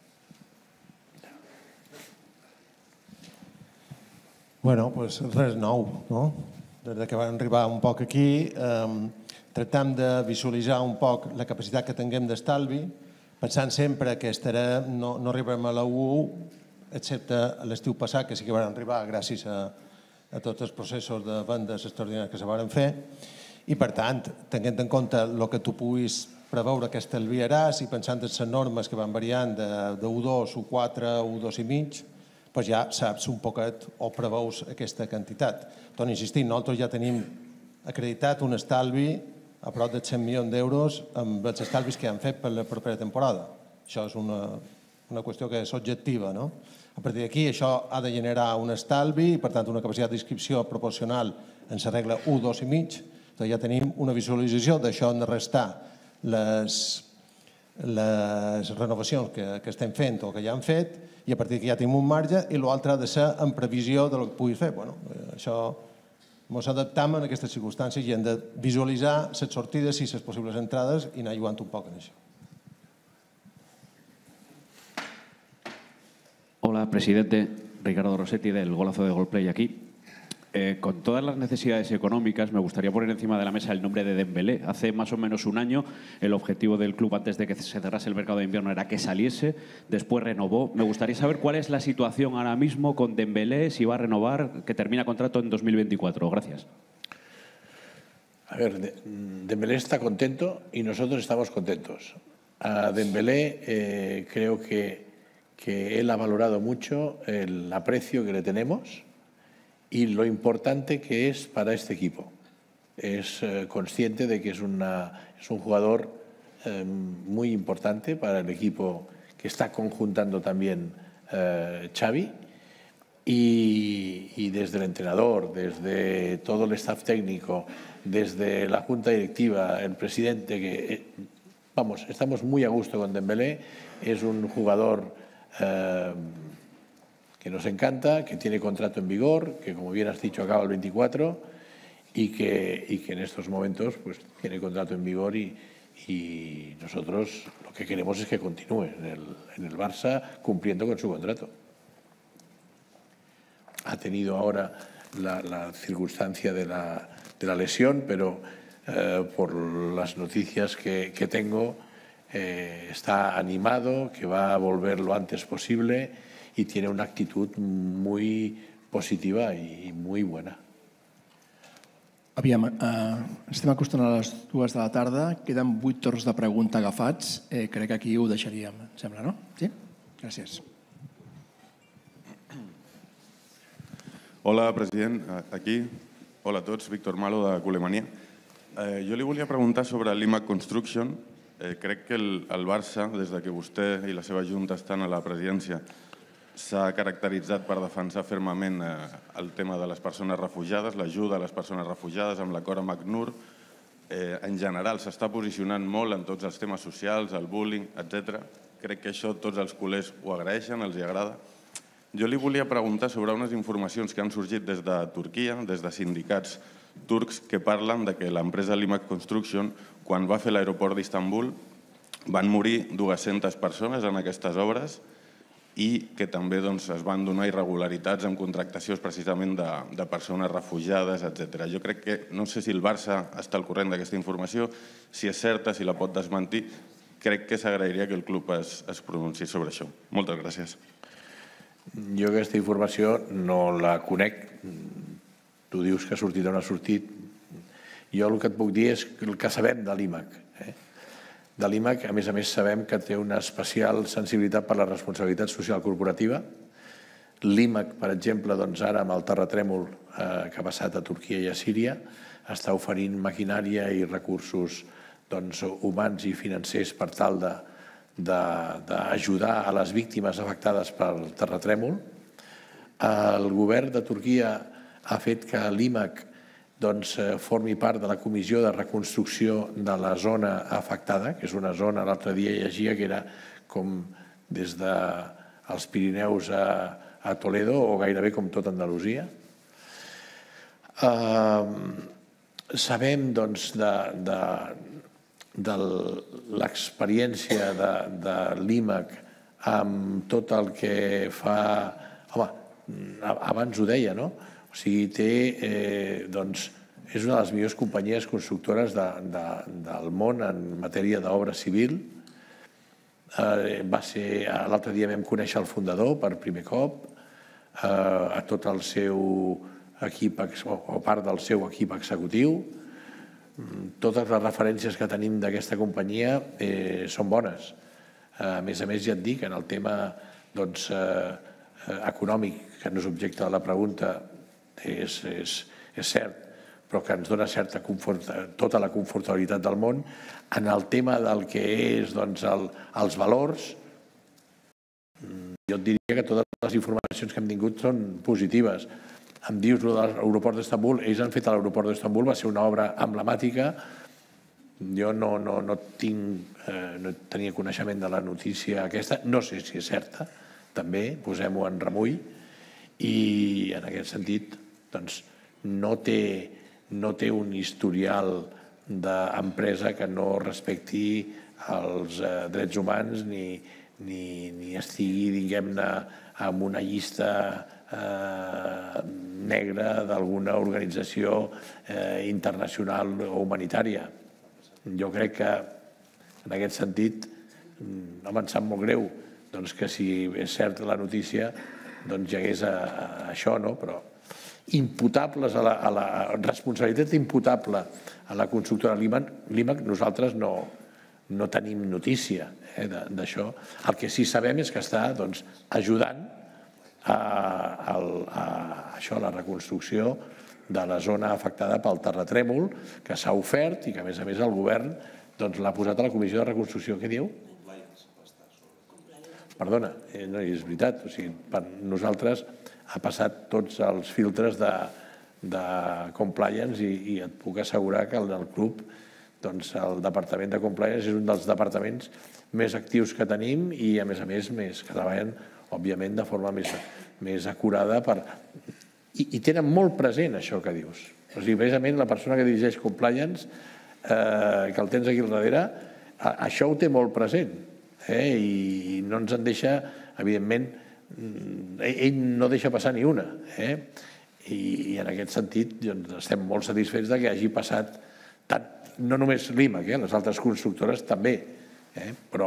Bueno, doncs res nou, no? Des que vam arribar un poc aquí, eh, tractem de visualitzar un poc la capacitat que tinguem d'estalvi, pensant sempre que estarà, no, no arribarem a la U, excepte l'estiu passat, que sí que van arribar gràcies a, a tots els processos de vendes extraordinàries que se van fer, i per tant, tenint en compte el que tu puguis preveure que estalviaràs i pensant en les normes que van variant de U dos, U quatre, U dos i mig, doncs ja saps un poquet o preveus aquesta quantitat. Torno a insistir, nosaltres ja tenim acreditat un estalvi a prop de cent milions d'euros amb els estalvis que han fet per la propera temporada. Això és una, una qüestió que és objectiva, no? A partir d'aquí això ha de generar un estalvi i per tant una capacitat d'inscripció proporcional en la regla U dos i mig. Doncs ja tenim una visualització d'això han de restar les, les renovacions que, que estem fent o que ja han fet i a partir d'aquí ja tenim un marge i l'altre ha de ser en previsió del que puguis fer. Bueno, això ens adaptam a aquestes circumstàncies i hem de visualitzar les sortides i les possibles entrades i anar jugant un poc en això. Hola, presidente. Ricardo Rossetti del Golazo de Golplay aquí. Eh, con todas las necesidades económicas, me gustaría poner encima de la mesa el nombre de Dembélé. Hace más o menos un año, el objetivo del club antes de que se cerrase el mercado de invierno era que saliese, después renovó. Me gustaría saber cuál es la situación ahora mismo con Dembélé, si va a renovar, que termina contrato en dos mil veinticuatro. Gracias. A ver, Dembélé está contento y nosotros estamos contentos. A Dembélé eh, creo que, que él ha valorado mucho el aprecio que le tenemos y lo importante que es para este equipo. Es eh, consciente de que es, una, es un jugador eh, muy importante para el equipo que está conjuntando también eh, Xavi y, y desde el entrenador, desde todo el staff técnico, desde la junta directiva, el presidente, que eh, vamos, estamos muy a gusto con Dembélé, es un jugador eh, que nos encanta, que tiene contrato en vigor, que como bien has dicho acaba el veinticuatro y que, y que en estos momentos pues, tiene contrato en vigor y, y nosotros lo que queremos es que continúe en el, en el Barça cumpliendo con su contrato. Ha tenido ahora la, la circunstancia de la, de la lesión, pero eh, por las noticias que, que tengo eh, está animado, que va a volver lo antes posible y tiene una actitud muy positiva i muy buena. Aviam, eh, estem acostant a les dues de la tarda, queden vuit torns de pregunta agafats, eh, crec que aquí ho deixaríem, em sembla, no? Sí? Gràcies. Hola, president, aquí. Hola a tots, Víctor Malo de Culemania. Eh, jo li volia preguntar sobre l'I M A C Construction. Eh, crec que el, el Barça, des que vostè i la seva junta estan a la presidència, s'ha caracteritzat per defensar fermament el tema de les persones refugiades, l'ajuda a les persones refugiades amb l'acord amb ACNUR. En general s'està posicionant molt en tots els temes socials, el bullying, etcètera. Crec que això tots els culers ho agraeixen, els hi agrada. Jo li volia preguntar sobre unes informacions que han sorgit des de Turquia, des de sindicats turcs, que parlen de que l'empresa l'I M A C Construction, quan va fer l'aeroport d'Istanbul, van morir dues-centes persones en aquestes obres i que també es van donar irregularitats en contractacions precisament de persones refugiades, etcètera. Jo crec que, no sé si el Barça està al corrent d'aquesta informació, si és certa, si la pot desmentir, crec que s'agrairia que el club es pronunciés sobre això. Moltes gràcies. Jo aquesta informació no la conec. Tu dius que ha sortit o no ha sortit. Jo el que et puc dir és el que sabem de l'I M A C. De l'I M A C, a més a més, sabem que té una especial sensibilitat per la responsabilitat social corporativa. L'I M A C, per exemple, ara amb el terratrèmol que ha passat a Turquia i a Síria, està oferint maquinària i recursos humans i financers per tal d'ajudar a les víctimes afectades pel terratrèmol. El govern de Turquia ha fet que l'I M A C formi part de la comissió de reconstrucció de la zona afectada, que és una zona, l'altre dia llegia, que era com des dels Pirineus a Toledo o gairebé com tota Andalusia. Sabem de l'experiència de l'I M A C amb tot el que fa... Home, abans ho deia, no? O sigui, té, doncs, és una de les millors companyies constructores del món en matèria d'obra civil. va ser, l'altre dia vam conèixer el fundador per primer cop, a tot el seu equip, o part del seu equip executiu. Totes les referències que tenim d'aquesta companyia són bones. A més a més, ja et dic, en el tema econòmic, que no és objecte de la pregunta, és cert, però que ens dona tota la confortabilitat del món. En el tema del que és els valors, jo et diria que totes les informacions que hem tingut són positives. Em dius de l'aeroport d'Istanbul, ells han fet l'aeroport d'Istanbul, va ser una obra emblemàtica. Jo no tenia coneixement de la notícia aquesta, no sé si és certa, també, posem-ho en remull, i en aquest sentit no té un historial d'empresa que no respecti els drets humans ni estigui, diguem-ne, en una llista negra d'alguna organització internacional o humanitària. Jo crec que, en aquest sentit, home, em sap molt greu que si és certa la notícia hi hagués això, però imputables a la responsabilitat imputable a la constructora Limac, nosaltres no tenim notícia d'això. El que sí sabem és que està ajudant a la reconstrucció de la zona afectada pel terratrèmol, que s'ha ofert i que, a més a més, el govern l'ha posat a la Comissió de Reconstrucció. Què diu? Perdona, no és veritat. Per nosaltres ha passat tots els filtres de compliance i et puc assegurar que el club, el departament de compliance, és un dels departaments més actius que tenim i, a més a més, que treballen, òbviament, de forma més acurada. I tenen molt present això que dius. Precisament la persona que dirigeix compliance, que el tens aquí al darrere, això ho té molt present i no ens en deixa, evidentment, ell no deixa passar ni una. I en aquest sentit estem molt satisfets que hagi passat no només Limac, les altres constructores també, però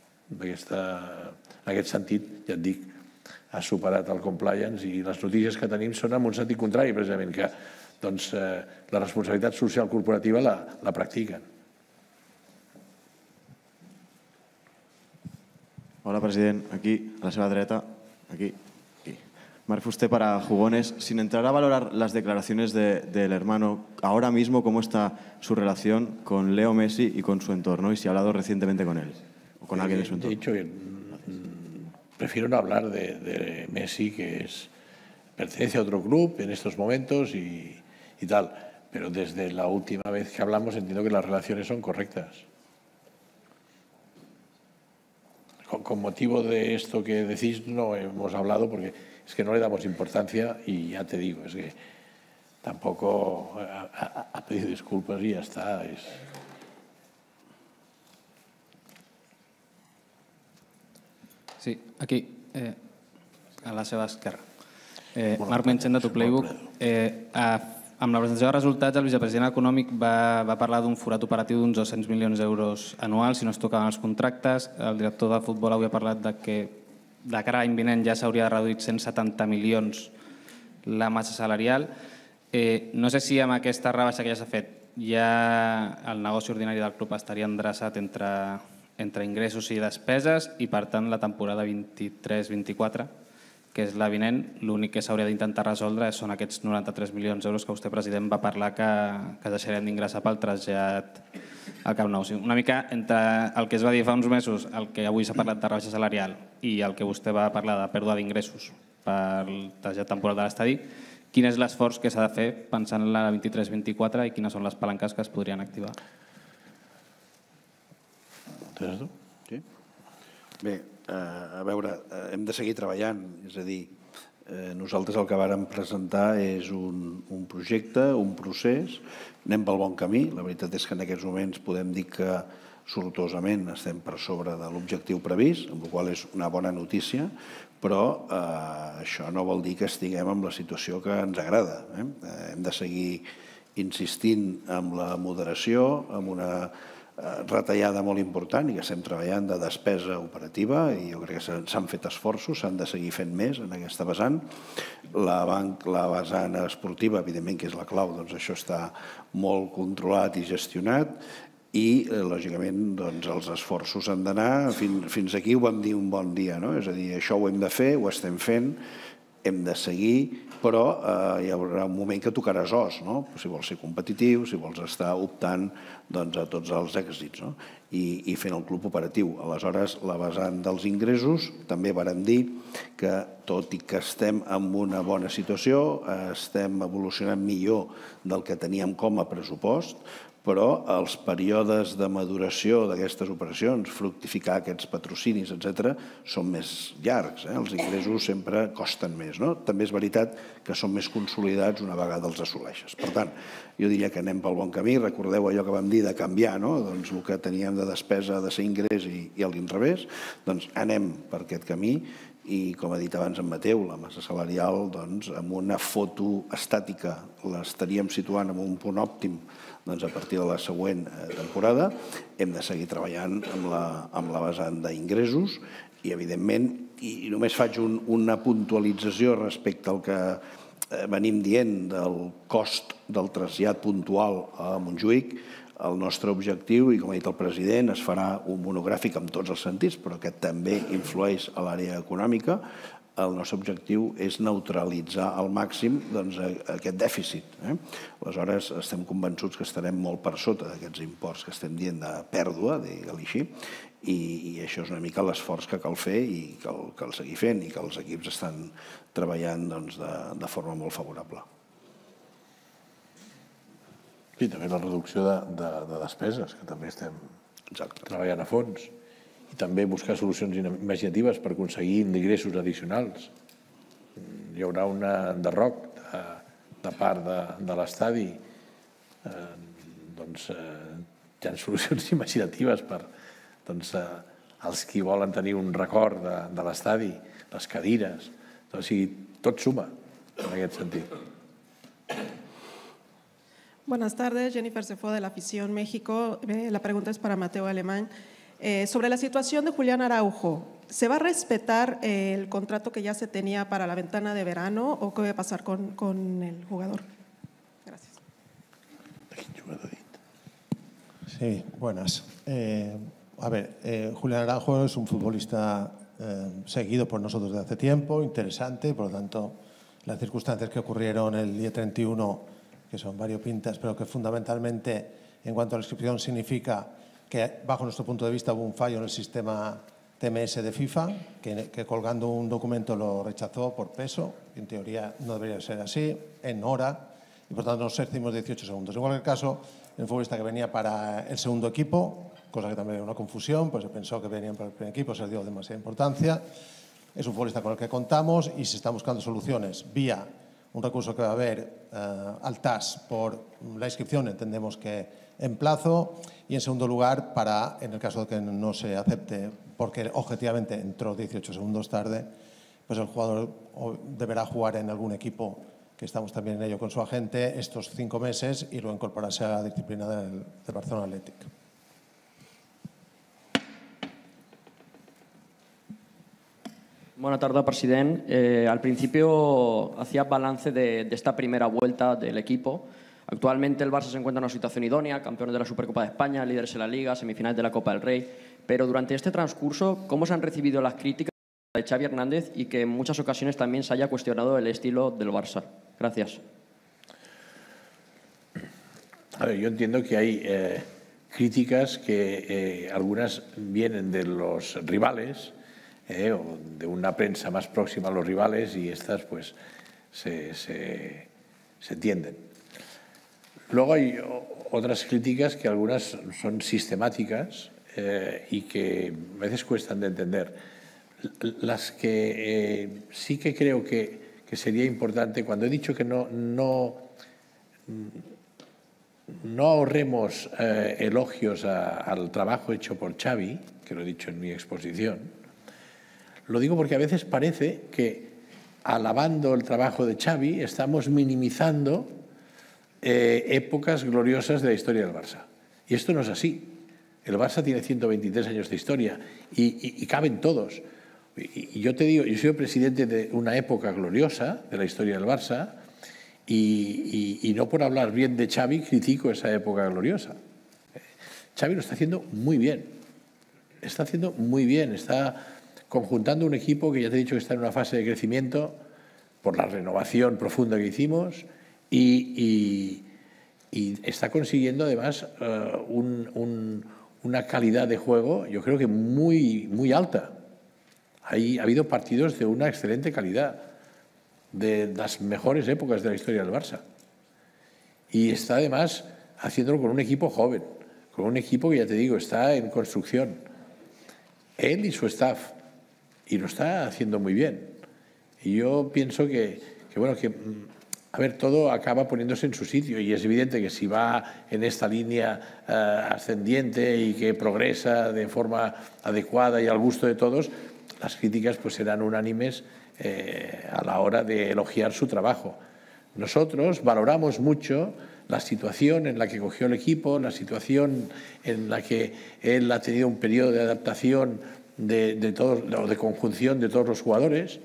en aquest sentit, ja et dic, ha superat el compliance i les notícies que tenim són en un sentit contrari, precisament, que la responsabilitat social corporativa la practiquen. Hola, president. Aquí, a la seva dreta. Aquí. Marc Fuster para Jugones. Sin entrar a valorar las declaraciones del hermano, ahora mismo, ¿cómo está su relación con Leo Messi y con su entorno? Y si ha hablado recientemente con él o con alguien de su entorno. He dicho que prefiero no hablar de Messi, que pertenece a otro club en estos momentos y tal. Pero desde la última vez que hablamos entiendo que las relaciones son correctas. Con motivo de esto que decís no hemos hablado porque es que no le damos importancia y ya te digo, es que tampoco ha pedido disculpas y ya está. Sí, aquí, a la seva esquerra. Marc Menchen, de To Playbook. Amb la presentació de resultats, el vicepresident econòmic va parlar d'un forat operatiu d'uns dos-cents milions d'euros anuals si no es tocaven els contractes. El director de futbol avui ha parlat que de cara a l'any vinent ja s'hauria reduït cent setanta milions la massa salarial. No sé si amb aquesta rebaixa que ja s'ha fet ja el negoci ordinari del club estaria endreçat entre ingressos i despeses i, per tant, la temporada vint-i-tres vint-i-quatre, que és la vinent, l'únic que s'hauria d'intentar resoldre són aquests noranta-tres milions d'euros que vostè, president, va parlar que deixarem d'ingressar pel trasllat al Camp Nou. Una mica entre el que es va dir fa uns mesos, el que avui s'ha parlat de rebaixa salarial i el que vostè va parlar de pèrdua d'ingressos pel trasllat temporal de l'estadi, quin és l'esforç que s'ha de fer pensant en la vint-i-tres vint-i-quatre i quines són les palanques que es podrien activar? Sí? Bé, a veure, hem de seguir treballant, és a dir, nosaltres el que vàrem presentar és un projecte, un procés, anem pel bon camí, la veritat és que en aquests moments podem dir que sortosament estem per sobre de l'objectiu previst, amb la qual és una bona notícia, però això no vol dir que estiguem en la situació que ens agrada. Hem de seguir insistint en la moderació, en una retallada molt important i que estem treballant de despesa operativa i jo crec que s'han fet esforços, s'han de seguir fent més en aquesta vessant. La, banc, la vessant esportiva, evidentment, que és la clau, doncs això està molt controlat i gestionat i, lògicament, doncs, els esforços han d'anar. Fins, fins aquí ho vam dir un bon dia, no? És a dir, això ho hem de fer, ho estem fent, hem de seguir, però eh, hi haurà un moment que tocaràs os, no? Si vols ser competitiu, si vols estar optant doncs, a tots els èxits, no? I, i fent el club operatiu. Aleshores, la vessant dels ingressos, també vàrem dir que, tot i que estem en una bona situació, estem evolucionant millor del que teníem com a pressupost, però els períodes de maduració d'aquestes operacions, fructificar aquests patrocinis, etcètera, són més llargs. Eh? Els ingressos sempre costen més. No? També és veritat que són més consolidats una vegada els assoleixes. Per tant, jo diria que anem pel bon camí. Recordeu allò que vam dir de canviar, no? Doncs el que teníem de despesa ha de ser ingrés i, i a l'inrevés. Doncs anem per aquest camí i, com ha dit abans en Mateu, la massa salarial, doncs, amb una foto estàtica l'estaríem situant en un punt òptim doncs a partir de la següent temporada. Hem de seguir treballant amb la, amb la vessant d'ingressos i, evidentment, i només faig un, una puntualització respecte al que venim dient del cost del trasllat puntual a Montjuïc. El nostre objectiu, i com ha dit el president, es farà un monogràfic en tots els sentits, però que també influeix a l'àrea econòmica. El nostre objectiu és neutralitzar al màxim doncs, aquest dèficit. Eh? Aleshores, estem convençuts que estarem molt per sota d'aquests imports que estem dient de pèrdua, digue-li així, i, i això és una mica l'esforç que cal fer i que cal, cal seguir fent i que els equips estan treballant doncs, de, de forma molt favorable. I també la reducció de, de, de despeses, que també estem Exacte. treballant a fons. I també buscar solucions imaginatives per aconseguir ingressos addicionals. Hi haurà un enderroc de, de part de, de l'estadi. Eh, doncs eh, hi ha solucions imaginatives per doncs, eh, els qui volen tenir un record de, de l'estadi, les cadires. O sigui, tot suma en aquest sentit. Buenas tardes, Jennifer Cefo de la Afición México. Eh, la pregunta es para Mateo Alemán. Eh, sobre la situación de Julián Araujo, ¿se va a respetar eh, el contrato que ya se tenía para la ventana de verano o qué va a pasar con, con el jugador? Gracias. Sí, buenas. Eh, a ver, eh, Julián Araujo es un futbolista eh, seguido por nosotros desde hace tiempo, interesante, por lo tanto, las circunstancias que ocurrieron el día treinta y uno, que son variopintas, pero que fundamentalmente, en cuanto a la inscripción, significa que bajo nuestro punto de vista hubo un fallo en el sistema T M S de FIFA, que, que colgando un documento lo rechazó por peso, en teoría no debería ser así, en hora, y por tanto nos excedimos dieciocho segundos. En cualquier caso, el futbolista que venía para el segundo equipo, cosa que también era una confusión, pues se pensó que venían para el primer equipo, se le dio demasiada importancia. Es un futbolista con el que contamos y se están buscando soluciones vía un recurso que va a haber eh, al T A S por la inscripción, entendemos que en plazo, y en segundo lugar, para, en el caso de que no se acepte, porque objetivamente entró dieciocho segundos tarde, pues el jugador deberá jugar en algún equipo, que estamos también en ello con su agente, estos cinco meses y luego incorporarse a la disciplina del, del Barcelona Athletic. Buenas tardes, presidente. Eh, al principio hacía balance de, de esta primera vuelta del equipo. Actualmente el Barça se encuentra en una situación idónea, campeones de la Supercopa de España, líderes en la Liga, semifinales de la Copa del Rey. Pero durante este transcurso, ¿cómo se han recibido las críticas de Xavi Hernández y que en muchas ocasiones también se haya cuestionado el estilo del Barça? Gracias. A ver, yo entiendo que hay eh, críticas que eh, algunas vienen de los rivales eh, o de una prensa más próxima a los rivales y estas pues se, se, se entienden. Luego hay otras críticas que algunas son sistemáticas eh, y que a veces cuestan de entender. Las que eh, sí que creo que, que sería importante, cuando he dicho que no, no, no ahorremos eh, elogios a, al trabajo hecho por Xavi, que lo he dicho en mi exposición, lo digo porque a veces parece que alabando el trabajo de Xavi estamos minimizando Eh, épocas gloriosas de la historia del Barça. Y esto no es así. El Barça tiene ciento veintitrés años de historia y, y, y caben todos. Y, y yo te digo, yo soy presidente de una época gloriosa de la historia del Barça y, y, y no por hablar bien de Xavi critico esa época gloriosa. Xavi lo está haciendo muy bien. Está haciendo muy bien. Está conjuntando un equipo que ya te he dicho que está en una fase de crecimiento por la renovación profunda que hicimos y, y, y está consiguiendo además uh, un, un, una calidad de juego, yo creo que muy, muy alta. Hay, ha habido partidos de una excelente calidad, de las mejores épocas de la historia del Barça. Y está además haciéndolo con un equipo joven, con un equipo que ya te digo, está en construcción. Él y su staff. Y lo está haciendo muy bien. Y yo pienso que, que, bueno, que, a ver, todo acaba poniéndose en su sitio y es evidente que si va en esta línea eh, ascendiente y que progresa de forma adecuada y al gusto de todos, las críticas pues serán unánimes eh, a la hora de elogiar su trabajo. Nosotros valoramos mucho la situación en la que cogió el equipo, la situación en la que él ha tenido un periodo de adaptación de, de, todos, de conjunción de todos los jugadores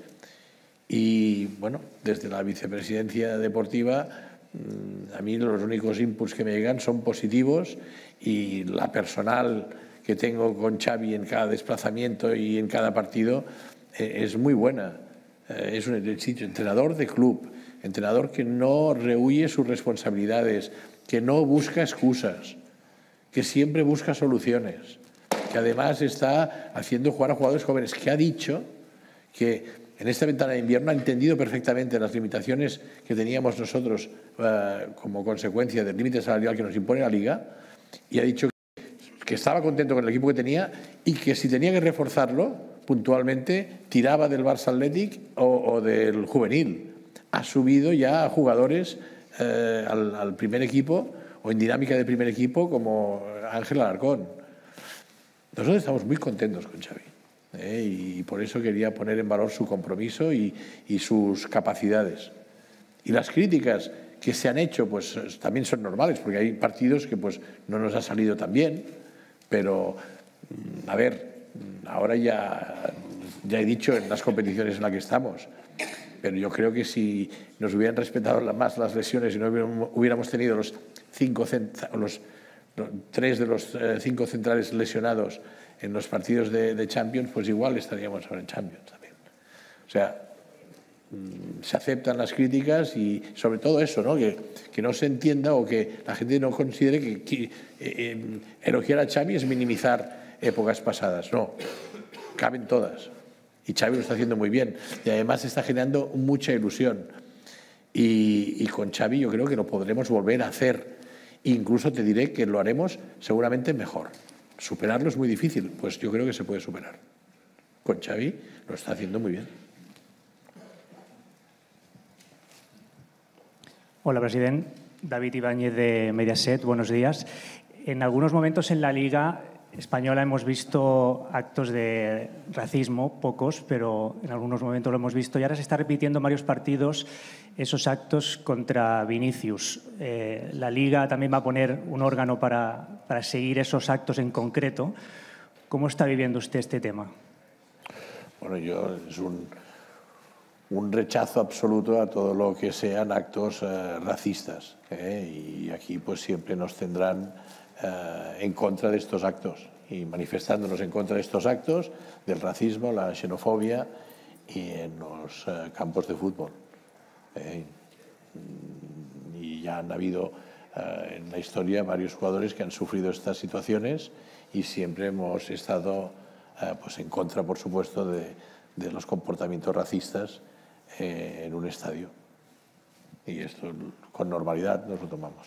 y, bueno, desde la vicepresidencia deportiva a mí los únicos inputs que me llegan son positivos y la personal que tengo con Xavi en cada desplazamiento y en cada partido eh, es muy buena. Eh, es un entrenador de club, entrenador que no rehúye sus responsabilidades, que no busca excusas, que siempre busca soluciones, que además está haciendo jugar a jugadores jóvenes, que ha dicho que en esta ventana de invierno ha entendido perfectamente las limitaciones que teníamos nosotros eh, como consecuencia del límite salarial que nos impone la Liga y ha dicho que estaba contento con el equipo que tenía y que si tenía que reforzarlo puntualmente tiraba del Barça Athletic o, o del juvenil. Ha subido ya a jugadores eh, al, al primer equipo o en dinámica de primer equipo como Ángel Alarcón. Nosotros estamos muy contentos con Xavi eh, y por eso quería poner en valor su compromiso y, y sus capacidades. Y las críticas que se han hecho pues también son normales porque hay partidos que pues no nos ha salido tan bien. Pero, a ver, ahora ya, ya he dicho en las competiciones en las que estamos, pero yo creo que si nos hubieran respetado más las lesiones y no hubiéramos tenido los, cinco, los tres de los eh, cinco centrales lesionados en los partidos de, de Champions, pues igual estaríamos ahora en Champions también. O sea, se aceptan las críticas y sobre todo eso, ¿no? Que, que no se entienda o que la gente no considere que, que eh, elogiar a Xavi es minimizar épocas pasadas. No, caben todas. Y Xavi lo está haciendo muy bien. Y además está generando mucha ilusión. Y, y con Xavi yo creo que lo podremos volver a hacer. Incluso te diré que lo haremos seguramente mejor. Superarlo es muy difícil, pues yo creo que se puede superar. Con Xavi lo está haciendo muy bien. Hola, presidente. David Ibáñez de Mediaset. Buenos días. En algunos momentos en la Liga Española hemos visto actos de racismo, pocos, pero en algunos momentos lo hemos visto. Y ahora se está repitiendo en varios partidos esos actos contra Vinicius. Eh, la Liga también va a poner un órgano para, para seguir esos actos en concreto. ¿Cómo está viviendo usted este tema? Bueno, yo es un... un rechazo absoluto a todo lo que sean actos eh, racistas ¿eh? Y aquí pues siempre nos tendrán eh, en contra de estos actos y manifestándonos en contra de estos actos del racismo, la xenofobia y en los eh, campos de fútbol ¿eh? Y ya han habido eh, en la historia varios jugadores que han sufrido estas situaciones y siempre hemos estado eh, pues en contra, por supuesto, de, de los comportamientos racistas en un estadio. Y esto con normalidad nos lo tomamos.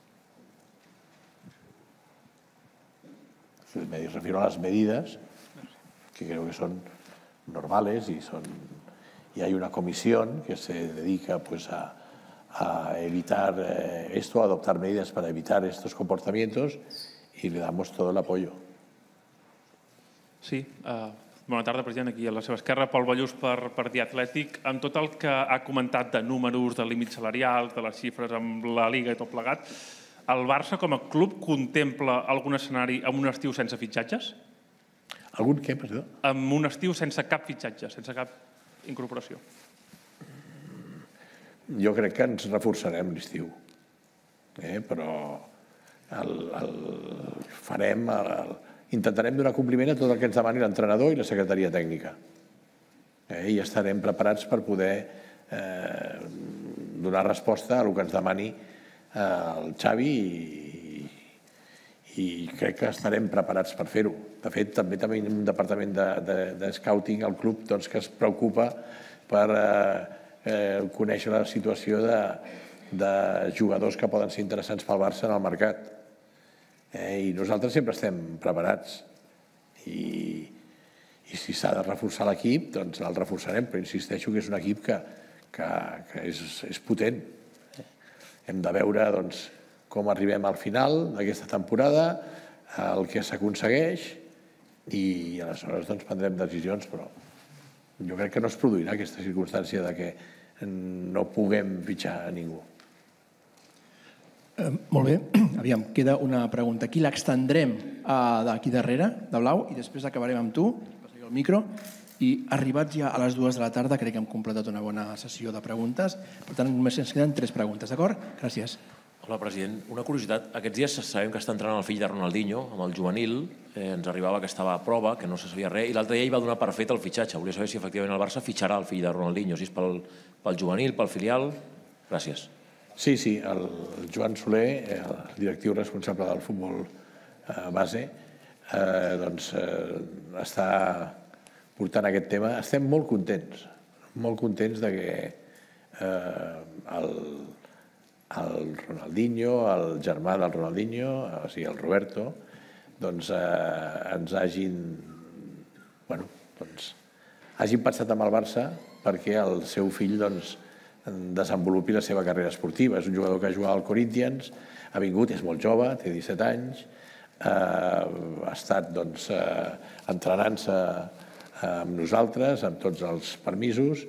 Me refiero a las medidas, que creo que son normales y, son, y hay una comisión que se dedica pues, a, a evitar eh, esto, a adoptar medidas para evitar estos comportamientos y le damos todo el apoyo. Sí, uh... bona tarda, president. Aquí a la seva esquerra, Pol Ballús per, per The Athletic. Amb tot el que ha comentat de números, de límits salarials, de les xifres amb la Liga i tot plegat, el Barça com a club contempla algun escenari amb un estiu sense fitxatges? Algun què, perdó? Amb un estiu sense cap fitxatge, sense cap incorporació. Jo crec que ens reforçarem l'estiu, però farem, intentarem donar compliment a tot el que ens demani l'entrenador i la secretaria tècnica. I estarem preparats per poder donar resposta a el que ens demani el Xavi i crec que estarem preparats per fer-ho. De fet, també tenim un departament de scouting al club que es preocupa per conèixer la situació de jugadors que poden ser interessants pel Barça en el mercat. I nosaltres sempre estem preparats. I si s'ha de reforçar l'equip, doncs el reforçarem, però insisteixo que és un equip que és potent. Hem de veure com arribem al final d'aquesta temporada, el que s'aconsegueix, i aleshores prendrem decisions, però jo crec que no es produirà aquesta circumstància de que no puguem fitxar a ningú. Molt bé. Aviam, queda una pregunta. Aquí l'extendrem d'aquí darrere, de blau, i després acabarem amb tu, passaré el micro, i arribats ja a les dues de la tarda crec que hem completat una bona sessió de preguntes. Per tant, només ens queden tres preguntes, d'acord? Gràcies. Hola, president. Una curiositat. Aquests dies sabem que està entrenant el fill de Ronaldinho amb el juvenil. Ens arribava que estava a prova, que no se sabia res, i l'altre dia hi va donar per fet el fitxatge. Volia saber si efectivament el Barça fitxarà el fill de Ronaldinho, si és pel juvenil, pel filial. Gràcies. Sí, sí. El Joan Soler, el directiu responsable del futbol base, doncs està portant aquest tema. Estem molt contents, molt contents que el Ronaldinho, el germà del Ronaldinho, o sigui, el Roberto, doncs ens hagin hagin passat amb el Barça perquè el seu fill desenvolupi la seva carrera esportiva. És un jugador que ha jugat al Corinthians, ha vingut, és molt jove, té disset anys, ha estat entrenant-se amb nosaltres, amb tots els permisos.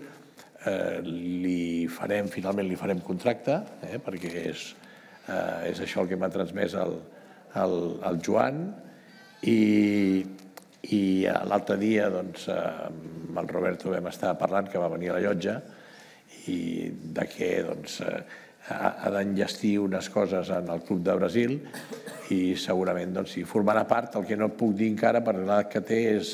Finalment li farem contracte, perquè és això el que m'ha transmès el Joan, i l'altre dia amb el Roberto vam estar parlant, que va venir a la llotja, i de què ha d'enllestir unes coses en el club de Brasil i segurament formarà part. El que no puc dir encara, per l'edat que té, és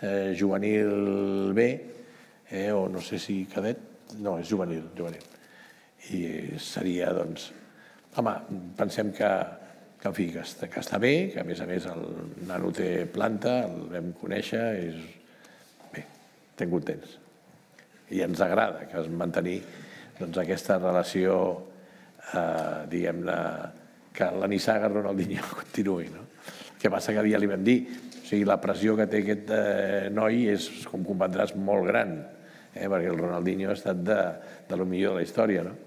juvenil B, o no sé si cadet, no, és juvenil, juvenil. I seria, doncs, home, pensem que, en fi, que està bé, que a més a més el nano té planta, el vam conèixer, bé, estem contents. I ens agrada que es mantenir aquesta relació, diguem-ne, que la nissaga Ronaldinho continuï. El que passa que ja li vam dir, o sigui, la pressió que té aquest noi és, com comprendràs, molt gran, perquè el Ronaldinho ha estat de lo millor de la història, no?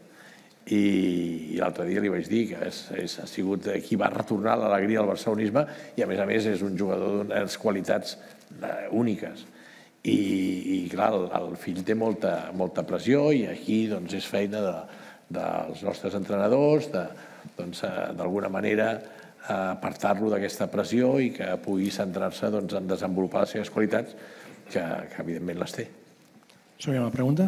I l'altre dia li vaig dir que ha sigut qui va retornar l'alegria al barcelonisme i, a més a més, és un jugador d'unes qualitats úniques. I, clar, el fill té molta pressió i aquí és feina dels nostres entrenadors, d'alguna manera apartar-lo d'aquesta pressió i que pugui centrar-se en desenvolupar les seves qualitats, que evidentment les té. Següent pregunta.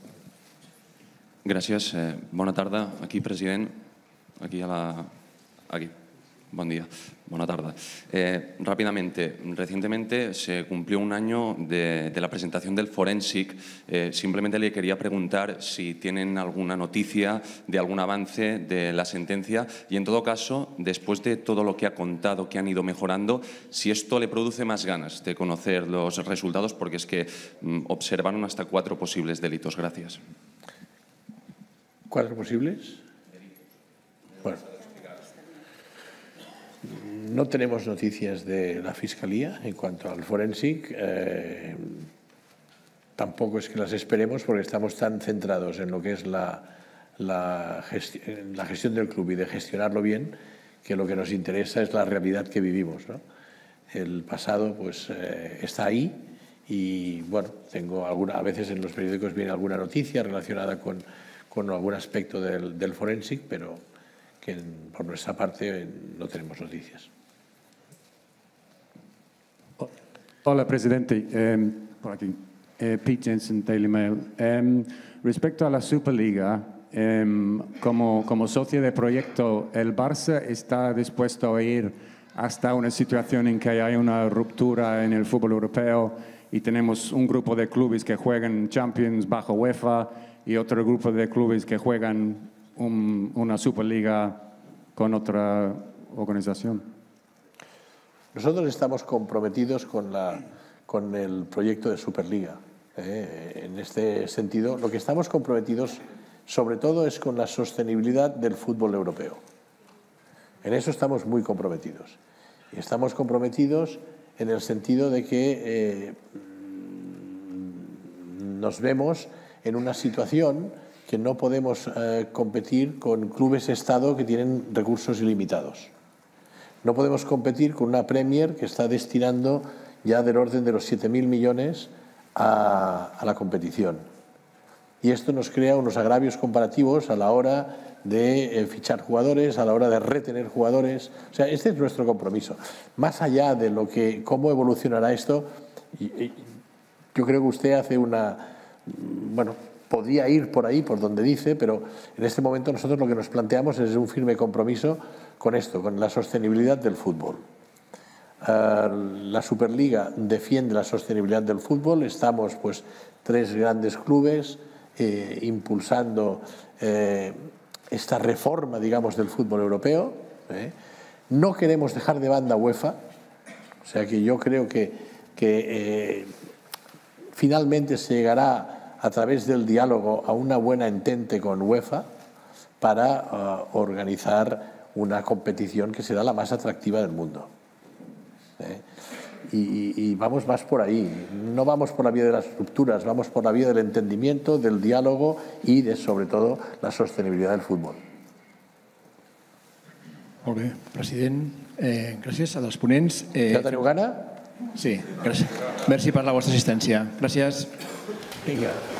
Gràcies. Bona tarda. Aquí, president. Aquí a la... Aquí. Buen día, buena tarde. Eh, rápidamente, recientemente se cumplió un año de, de la presentación del Forensic. Eh, simplemente le quería preguntar si tienen alguna noticia de algún avance de la sentencia y, en todo caso, después de todo lo que ha contado, que han ido mejorando, si esto le produce más ganas de conocer los resultados, porque es que mm, observaron hasta cuatro posibles delitos. Gracias. ¿Cuatro posibles? Bueno. No tenemos noticias de la Fiscalía en cuanto al Forensic. Eh, tampoco es que las esperemos porque estamos tan centrados en lo que es la, la, gesti la gestión del club y de gestionarlo bien, que lo que nos interesa es la realidad que vivimos, ¿no? El pasado pues, eh, está ahí y bueno, tengo alguna, a veces en los periódicos viene alguna noticia relacionada con, con algún aspecto del, del Forensic, pero que por nuestra parte no tenemos noticias. Hola, presidente. Eh, por aquí. Eh, Pete Jensen, Daily Mail. Eh, respecto a la Superliga, eh, como, como socio de proyecto, ¿el Barça está dispuesto a ir hasta una situación en que hay una ruptura en el fútbol europeo y tenemos un grupo de clubes que juegan Champions bajo UEFA y otro grupo de clubes que juegan un, una Superliga con otra organización? Nosotros estamos comprometidos con, la, con el proyecto de Superliga. Eh, en este sentido, lo que estamos comprometidos sobre todo es con la sostenibilidad del fútbol europeo. En eso estamos muy comprometidos. Y estamos comprometidos en el sentido de que eh, nos vemos en una situación que no podemos eh, competir con clubes Estado que tienen recursos ilimitados. No podemos competir con una Premier que está destinando ya del orden de los siete mil millones a, a la competición. Y esto nos crea unos agravios comparativos a la hora de eh, fichar jugadores, a la hora de retener jugadores. O sea, este es nuestro compromiso. Más allá de lo que, cómo evolucionará esto, y, y, yo creo que usted hace una... Bueno, podría ir por ahí, por donde dice, pero en este momento nosotros lo que nos planteamos es un firme compromiso con esto, con la sostenibilidad del fútbol. Uh, la Superliga defiende la sostenibilidad del fútbol, estamos pues tres grandes clubes eh, impulsando eh, esta reforma, digamos, del fútbol europeo. ¿eh? No queremos dejar de banda UEFA, o sea que yo creo que, que eh, finalmente se llegará a través del diálogo a una buena entente con UEFA para uh, organizar una competición que será la más atractiva del mundo. ¿eh? Y, y, y vamos más por ahí, no vamos por la vía de las estructuras, vamos por la vía del entendimiento, del diálogo y de, sobre todo, la sostenibilidad del fútbol. Molt bé, president. Eh, gràcies a dels ponents. Eh, ja teniu gana? Sí, gràcies. Merci per la vostra assistència. Gràcies. Vinga.